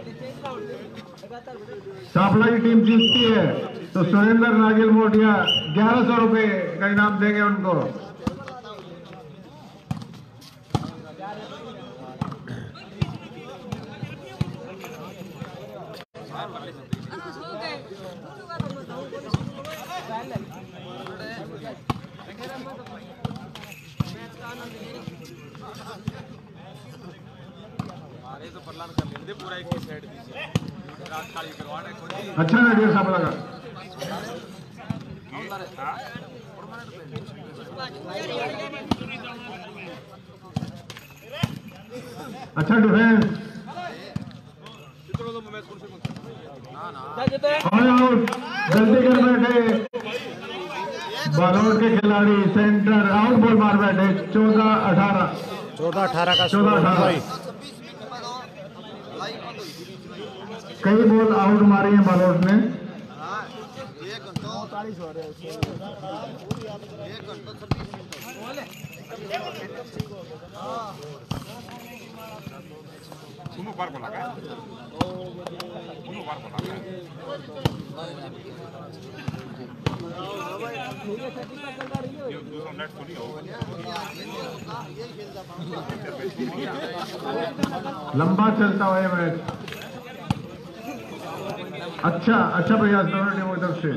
सापला की टीम जीतती है तो सुरेंद्र नागिल मोटिया 1100 रुपए का इनाम देंगे उनको। अच्छा रेडियो सापला का। अच्छा डिफेंस। जल्दी कर बैठे बालोट के खिलाड़ी, सेंटर आउट बॉल मार बैठे। 14-18 का 14-18 भाई। कई बॉल आउट मारी है बालोट ने। लंबा चलता हुआ ये मैच। अच्छा प्रयास दोनों टीमों की तरफ से।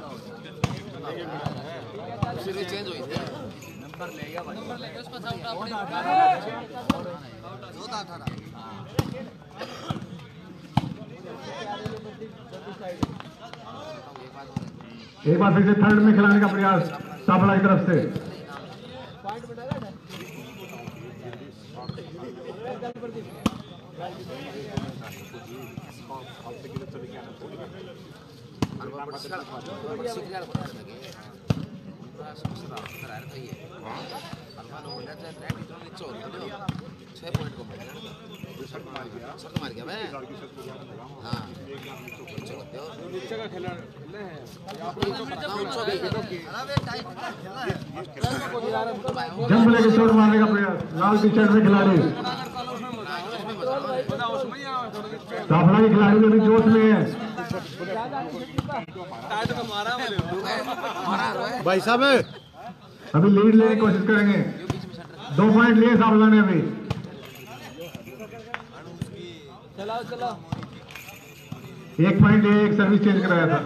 एक बार फिर से थर्ड में खिलाने का प्रयास सापला की तरफ से। जंप लेके शॉट मारने का प्रयास, लाल टी शर्ट में खिलाड़ी। सापला के खिलाड़ी अभी जोश में है। भाई साहब अभी लीड लेने की कोशिश करेंगे। 2 पॉइंट लिए सावला ने अभी। चलाओ चलाओ 1 पॉइंट लिए, एक सर्विस चेंज कराया था।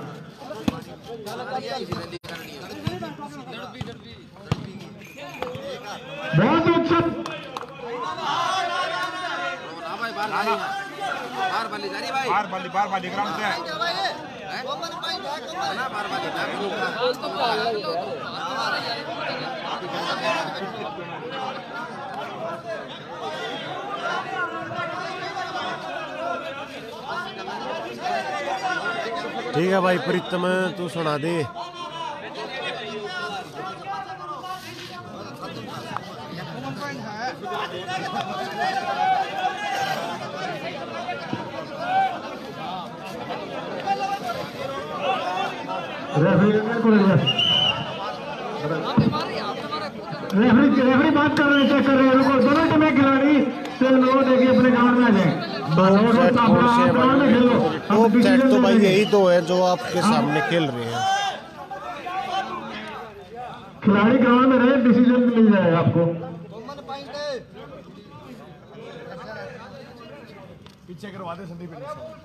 बहुत अच्छा बार बाली ग्राउंड से ठीक है भाई प्रीतम तू सुना दे। रेफरी बात कर रहे हैं, चेक कर रहे हैं। रुको, दोनों टीमें खिलाड़ी से लोग देखिए अपने ग्राउंड में आ जाए। टॉप सेट तो भाई यही दो है जो आपके सामने खेल रहे हैं। खिलाड़ी ग्राउंड में रहे, डिसीजन मिल जाएगा आपको। पीछे करवा दे संदीप।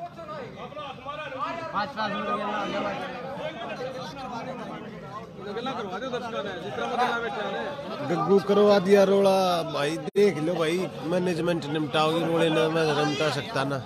गग्गू करवा दिया रोड़ा भाई, देख लो भाई मैनेजमेंट निपटाओगी रोड़े ना, मैं रमता सकता ना।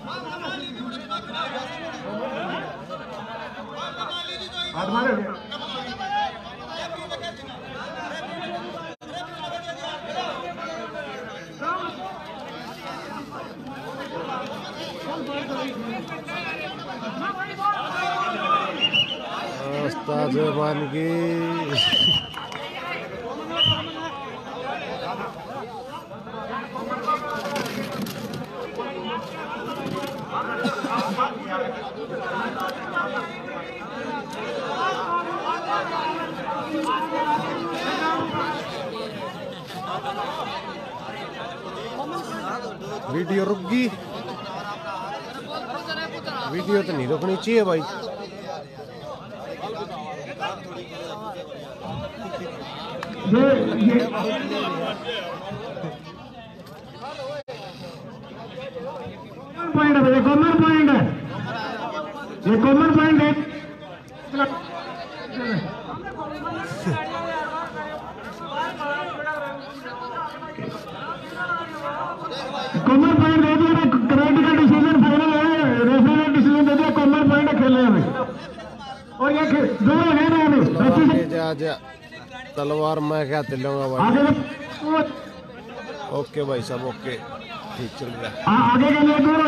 उस्ताद मान की वीडियो रुक गई। वीडियो तो नहीं रुकनी चाहिए भाई। पॉइंट है, ये कॉमन पॉइंट है, ये कॉमन पॉइंट है। कॉमन पॉइंट दे दिया, कमेटी का डिसीजन फाइनल है। रेफरी ने डिसीजन दे दिया, कॉमन पॉइंट है, खेलने में। और ये दो है ना अभी जा तलवार मैं क्या तिलूंगा भाई। ओके भाई साहब ओके, ठीक चल रहा है। आगे के लिए दूर।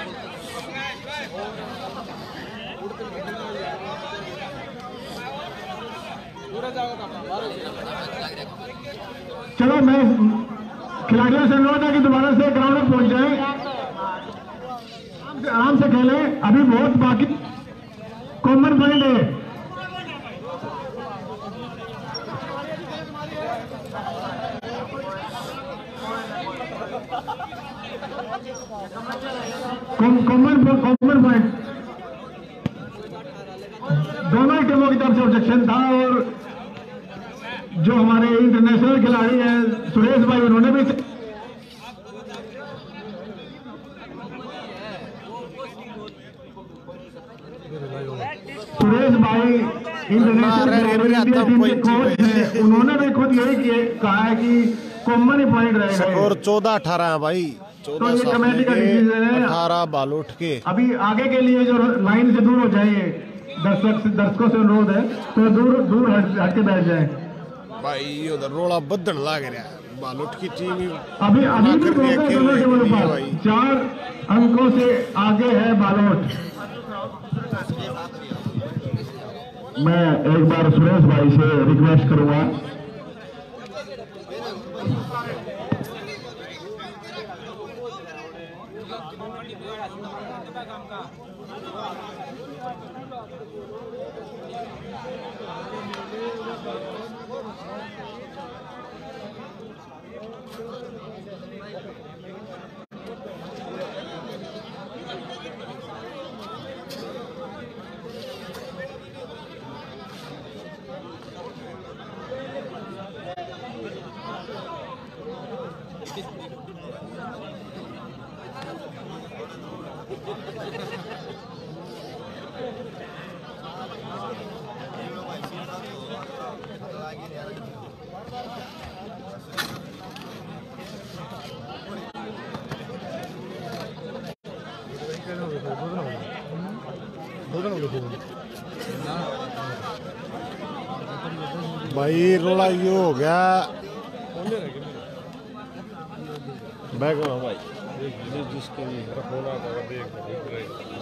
चलो मैं खिलाड़ियों से अनुरोध है कि दोबारा से ग्राउंड में पहुंच जाए, आराम से खेलें, अभी बहुत बाकी कॉमन पॉइंट है। कॉमन पॉइंट दोनों टीमों की तरफ से ऑब्जेक्शन था। और जो हमारे इंटरनेशनल खिलाड़ी हैं सुरेश भाई, उन्होंने भी इंटरनेशनल कोच हैं, उन्होंने भी खुद यही कहा है कि कॉमन ही पॉइंट रहेगा। स्कोर 14-18 है भाई। तो ये कमेटी का डिसीजन है। 18 बाल उठ के अभी आगे के लिए जो लाइन से दूर हो जाएंगे, दर्शकों से अनुरोध है तो दूर हट के बैठ जाए भाई। उधर रोड़ा बदन लाग रहा है, बाल उठ की टीम अभी भी भाई 4 अंकों से आगे है बालोट। मैं एक बार सुरेश भाई से रिक्वेस्ट करूंगा, भाई रोला ये हो गया बैग में भाई जिसके लिए रखोना था देख रहे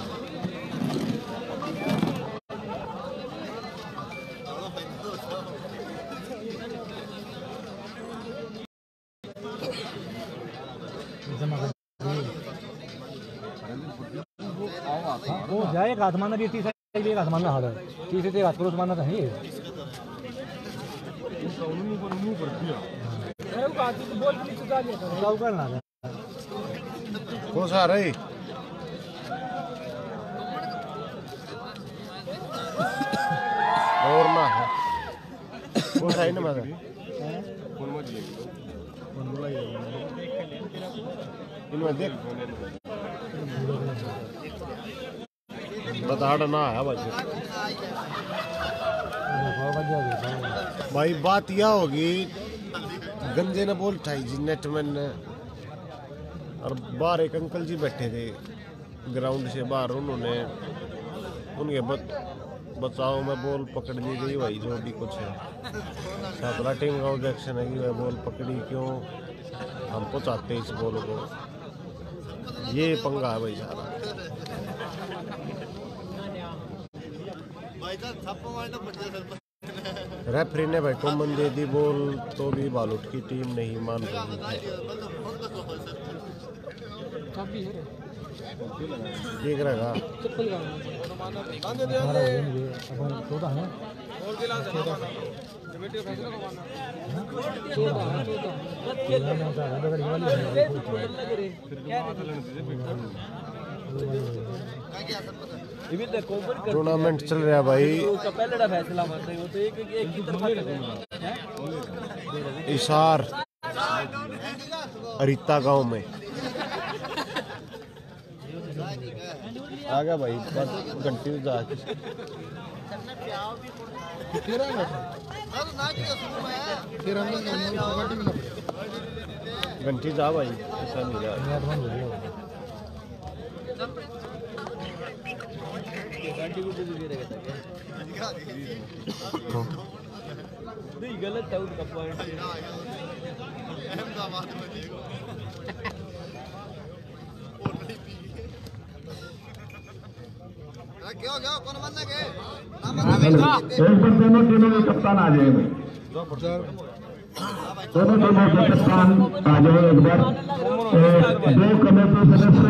वो जाए एक आसमान भी तीसरा एक आसमान में हाथ है तीसरे से हाथ करो आसमान में है कौन सा रही और ना है कौन सा है ना मगर इनमें देख बता ना है भाई बात यह होगी गंजे ने बोल उठाई जी नेटमैन ने और बाहर एक अंकल जी बैठे थे ग्राउंड से बाहर उन्होंने उनके बचाव में बॉल पकड़ ली गई भाई जो भी कुछ है सातरा टीम का ऑब्जेक्शन है कि वह बॉल पकड़ी क्यों हमको चाहते हैं इस बॉल को ये पंगा है भाई सारा रेफरी ने भाई कॉमन दे दी बॉल तो भी बालूट की टीम नहीं मान रही देख रहेगा टूर्नामेंट चल रहा है भाई इशार अरिता गांव में आ गया भाई घंटी जा घंटी जा भाई ऐसा नहीं जा गलत था उनका पॉइंट एक बार दोनों टीमों के कप्तान आ जाए भाई दोनों टीमों के कप्तान आ जाए एक बार दो कमेटी सदस्य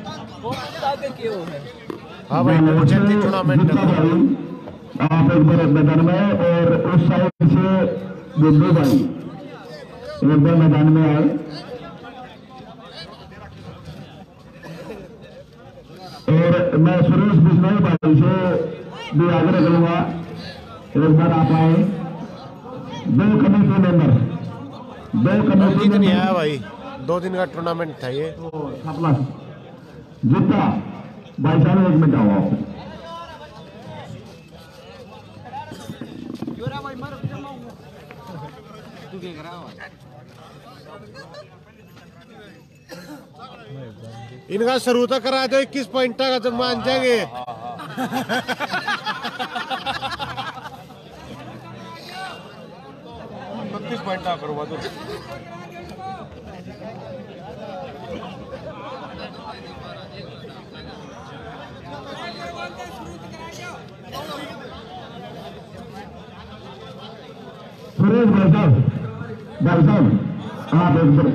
हाँ भाई टूर्नामेंट आप एक बार मैदान में और उस साइड से बिंदु भाई एक बार मैदान में आए और मैं सुरेश बिश्नोई भाई से भी आग्रह करूंगा एक बार आप आए दो कमेटी मेंबर नहीं आया भाई 2 दिन का टूर्नामेंट था ये जीता भाई साहब एक मिनट आओ आप इनका शुरू तक करा दो 21 पॉइंट का जब मान जाएंगे 32 पॉइंट ना करवा दो सुरेश भाई साहब आप एक बार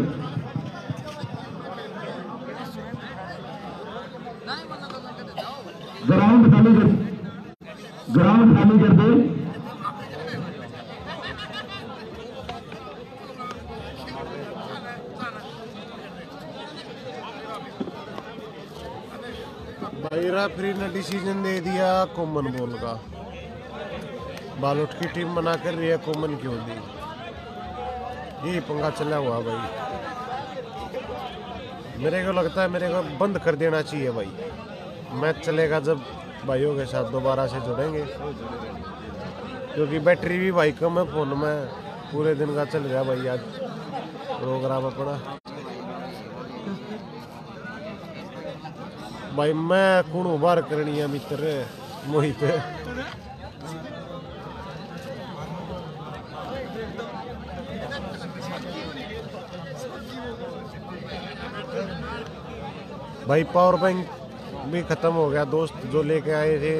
ग्राउंड खाली कर दे भाई रेफरी ने डिसीजन दे दिया कॉमन बॉल का बालोट की टीम बना कर रही है कॉमन क्यों दी यही पंगा चला हुआ भाई मेरे को लगता है मेरे को बंद कर देना चाहिए भाई मैच चलेगा जब भाइयों के साथ दोबारा से जुड़ेंगे, क्योंकि बैटरी भी भाई कम है फोन में। पूरे दिन का चल रहा भाई आज प्रोग्राम अपना। भाई मैं कौन बार करनी है मित्र मोहित। भाई पावर बैंक भी खत्म हो गया दोस्त जो लेके आए थे।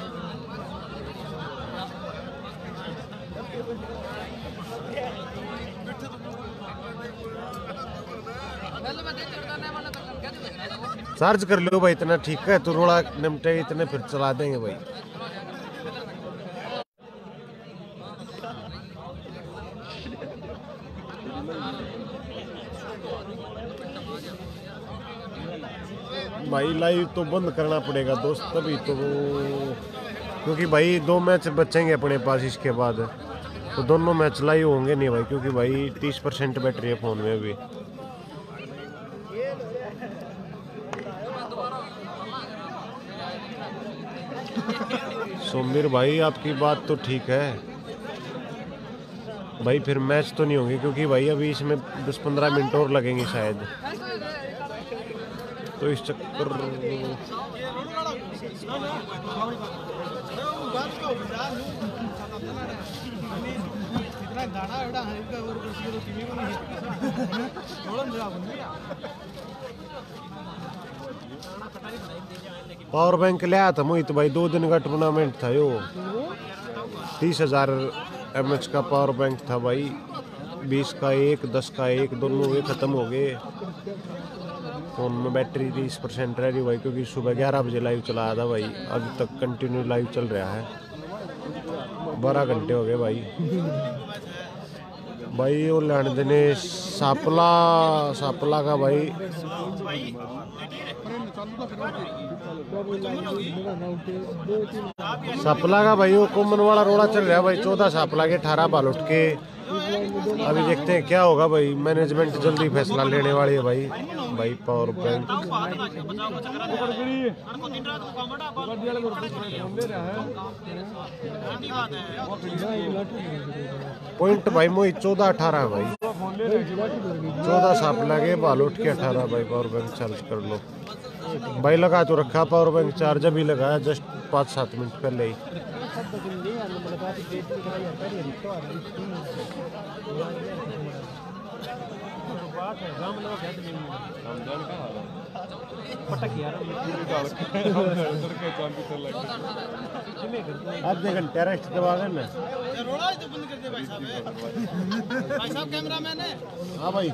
चार्ज कर लो भाई, इतना ठीक है तो रोड़ा निमटे इतने फिर चला देंगे भाई। भाई लाइव तो बंद करना पड़ेगा दोस्त तभी तो, क्योंकि भाई 2 मैच बचेंगे अपने पास इसके बाद, तो दोनों मैच लाइव होंगे नहीं भाई, क्योंकि भाई 30% बैटरी है फोन में अभी। सोमीर भाई आपकी बात तो ठीक है भाई, फिर मैच तो नहीं होंगे क्योंकि भाई अभी इसमें 10-15 मिनट और लगेंगे शायद, तो इस चक्कर पावर बैंक लिया था मोहित भाई, 2 दिन का टूर्नामेंट था यो। 30,000 mAh का पावर बैंक था भाई, 20 का एक 10 का एक दोनों ये खत्म हो गए। फोन में बैटरी 30% रह रही भाई, क्योंकि सुबह 11 बजे लाइव चलाया था भाई, अभी तक कंटिन्यू लाइव चल रहा है। 12 घंटे हो गए भाई। भाई वो लैंड देने सापला का भाई सापला का भाई वो कॉमन वाला रोड़ा चल रहा है भाई। 14 सापला के 18 बाल उठ के अभी देखते हैं क्या होगा भाई। मैनेजमेंट जल्दी फैसला लेने वाली है भाई। भाई पावर बैंक पॉइंट भाई मोई 14-18 है भाई। 14 सापला के बाल उठ के 18 भाई पावर बैंक चार्ज कर लो भाई। लगा तो रखा पावर बैंक चार्ज अभी लगाया जस्ट 5-7 मिनट पहले ही। आधे घंटे रेस्ट दबा देना। भाई साहब कैमरामैन है। हाँ भाई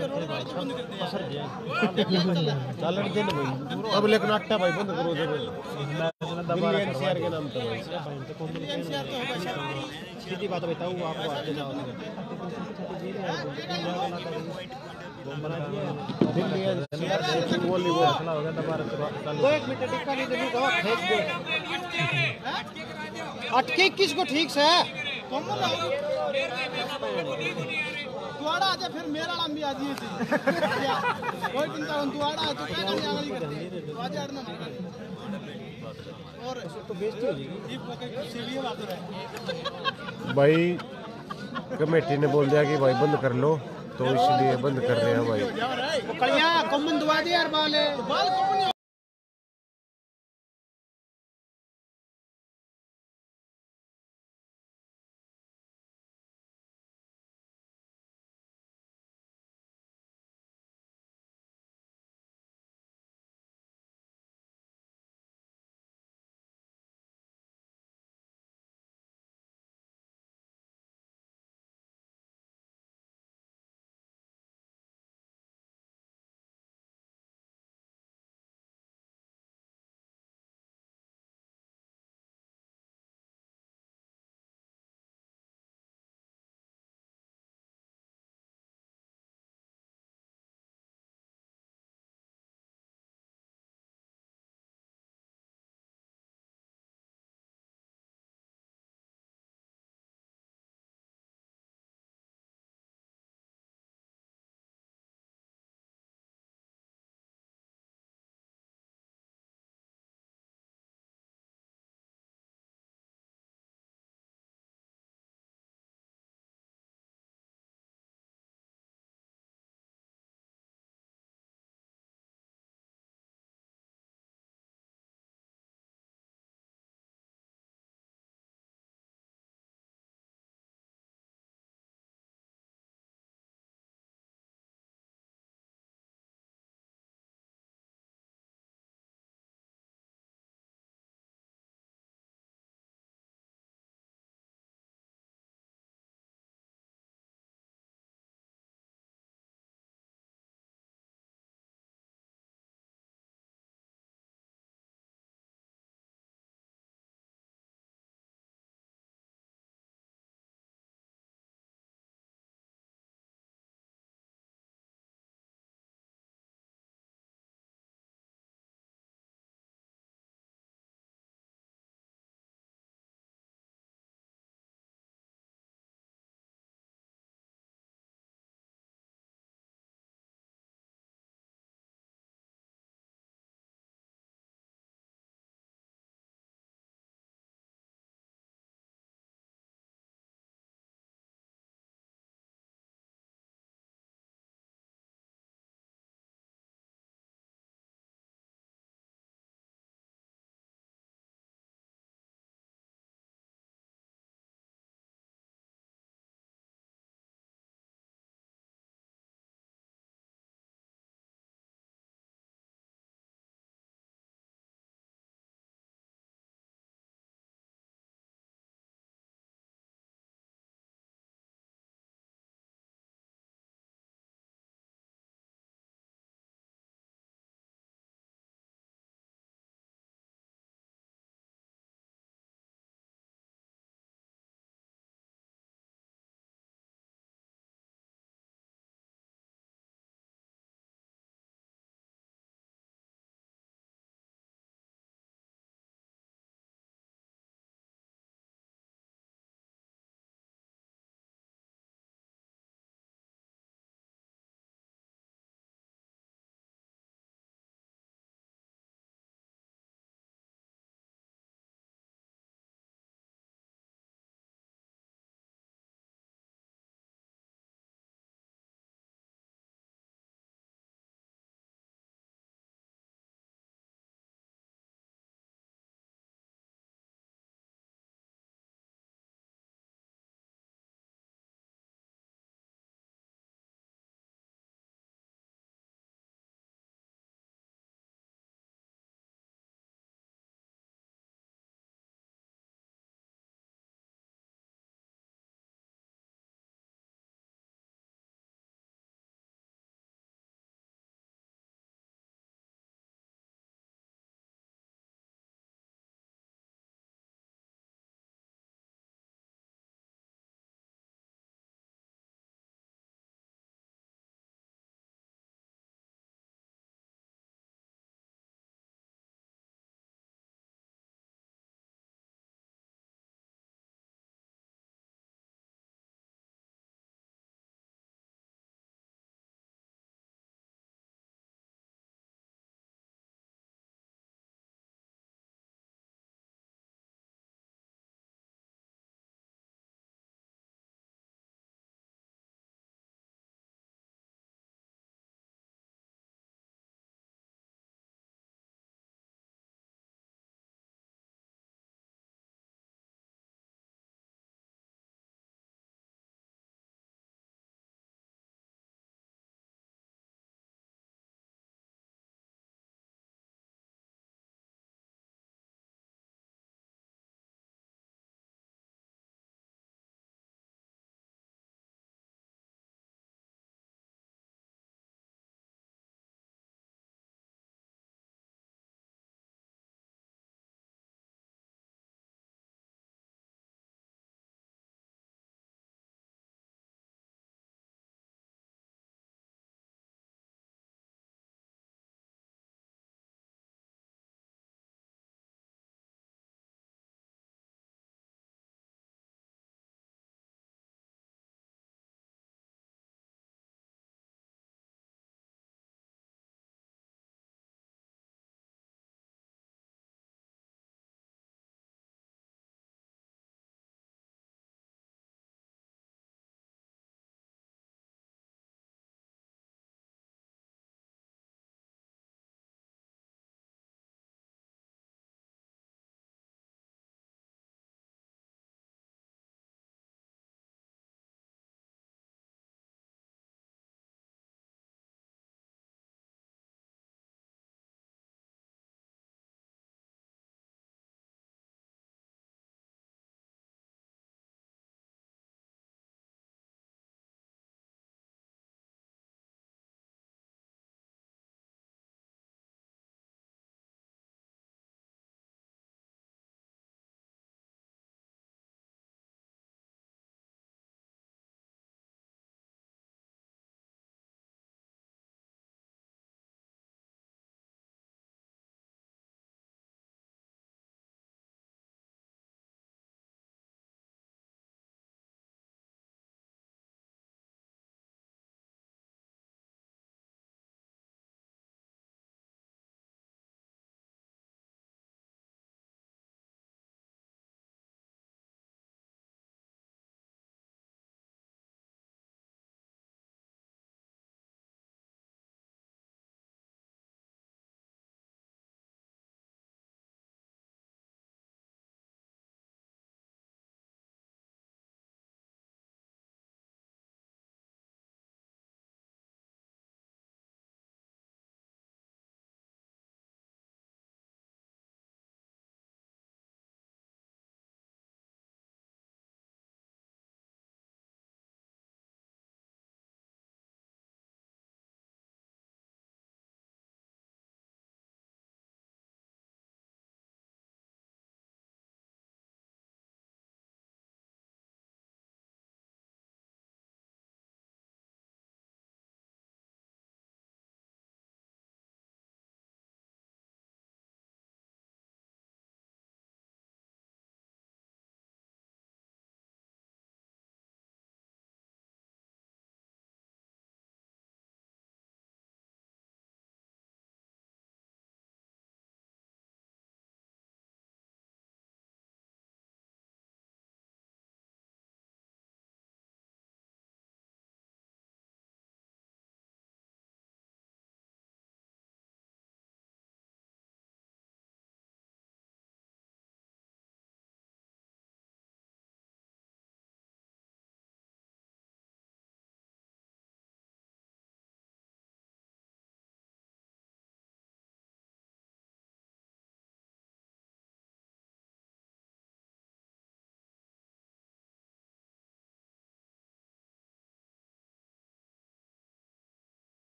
चल दे ना भाई। अब लेकिन आटा भाई बंद करो दे एनसीआर के नाम तो भाई सीधी बात बताऊँ आपको, आगे जाओ दिल्ली एनसीआर से बोली वो फैसला हो गया दोबारा। 1 मिनट टिक्का नहीं देनी तो भेज दे 8-21 को ठीक से तुआड़ा आजा, फिर मेरा नाम भी आ जाइए कोई चिंता नहीं। तुआड़ा है तो क्या करने आगली कर तो आजा अड़ना और तो बेइज्जती हो जाएगी सीधी बात है भाई। कमेटी ने बोल दिया कि भाई बंद कर लो, तो इसलिए बंद कर रहे हैं भाई। कलियां कॉमन दुआ दे यार बाल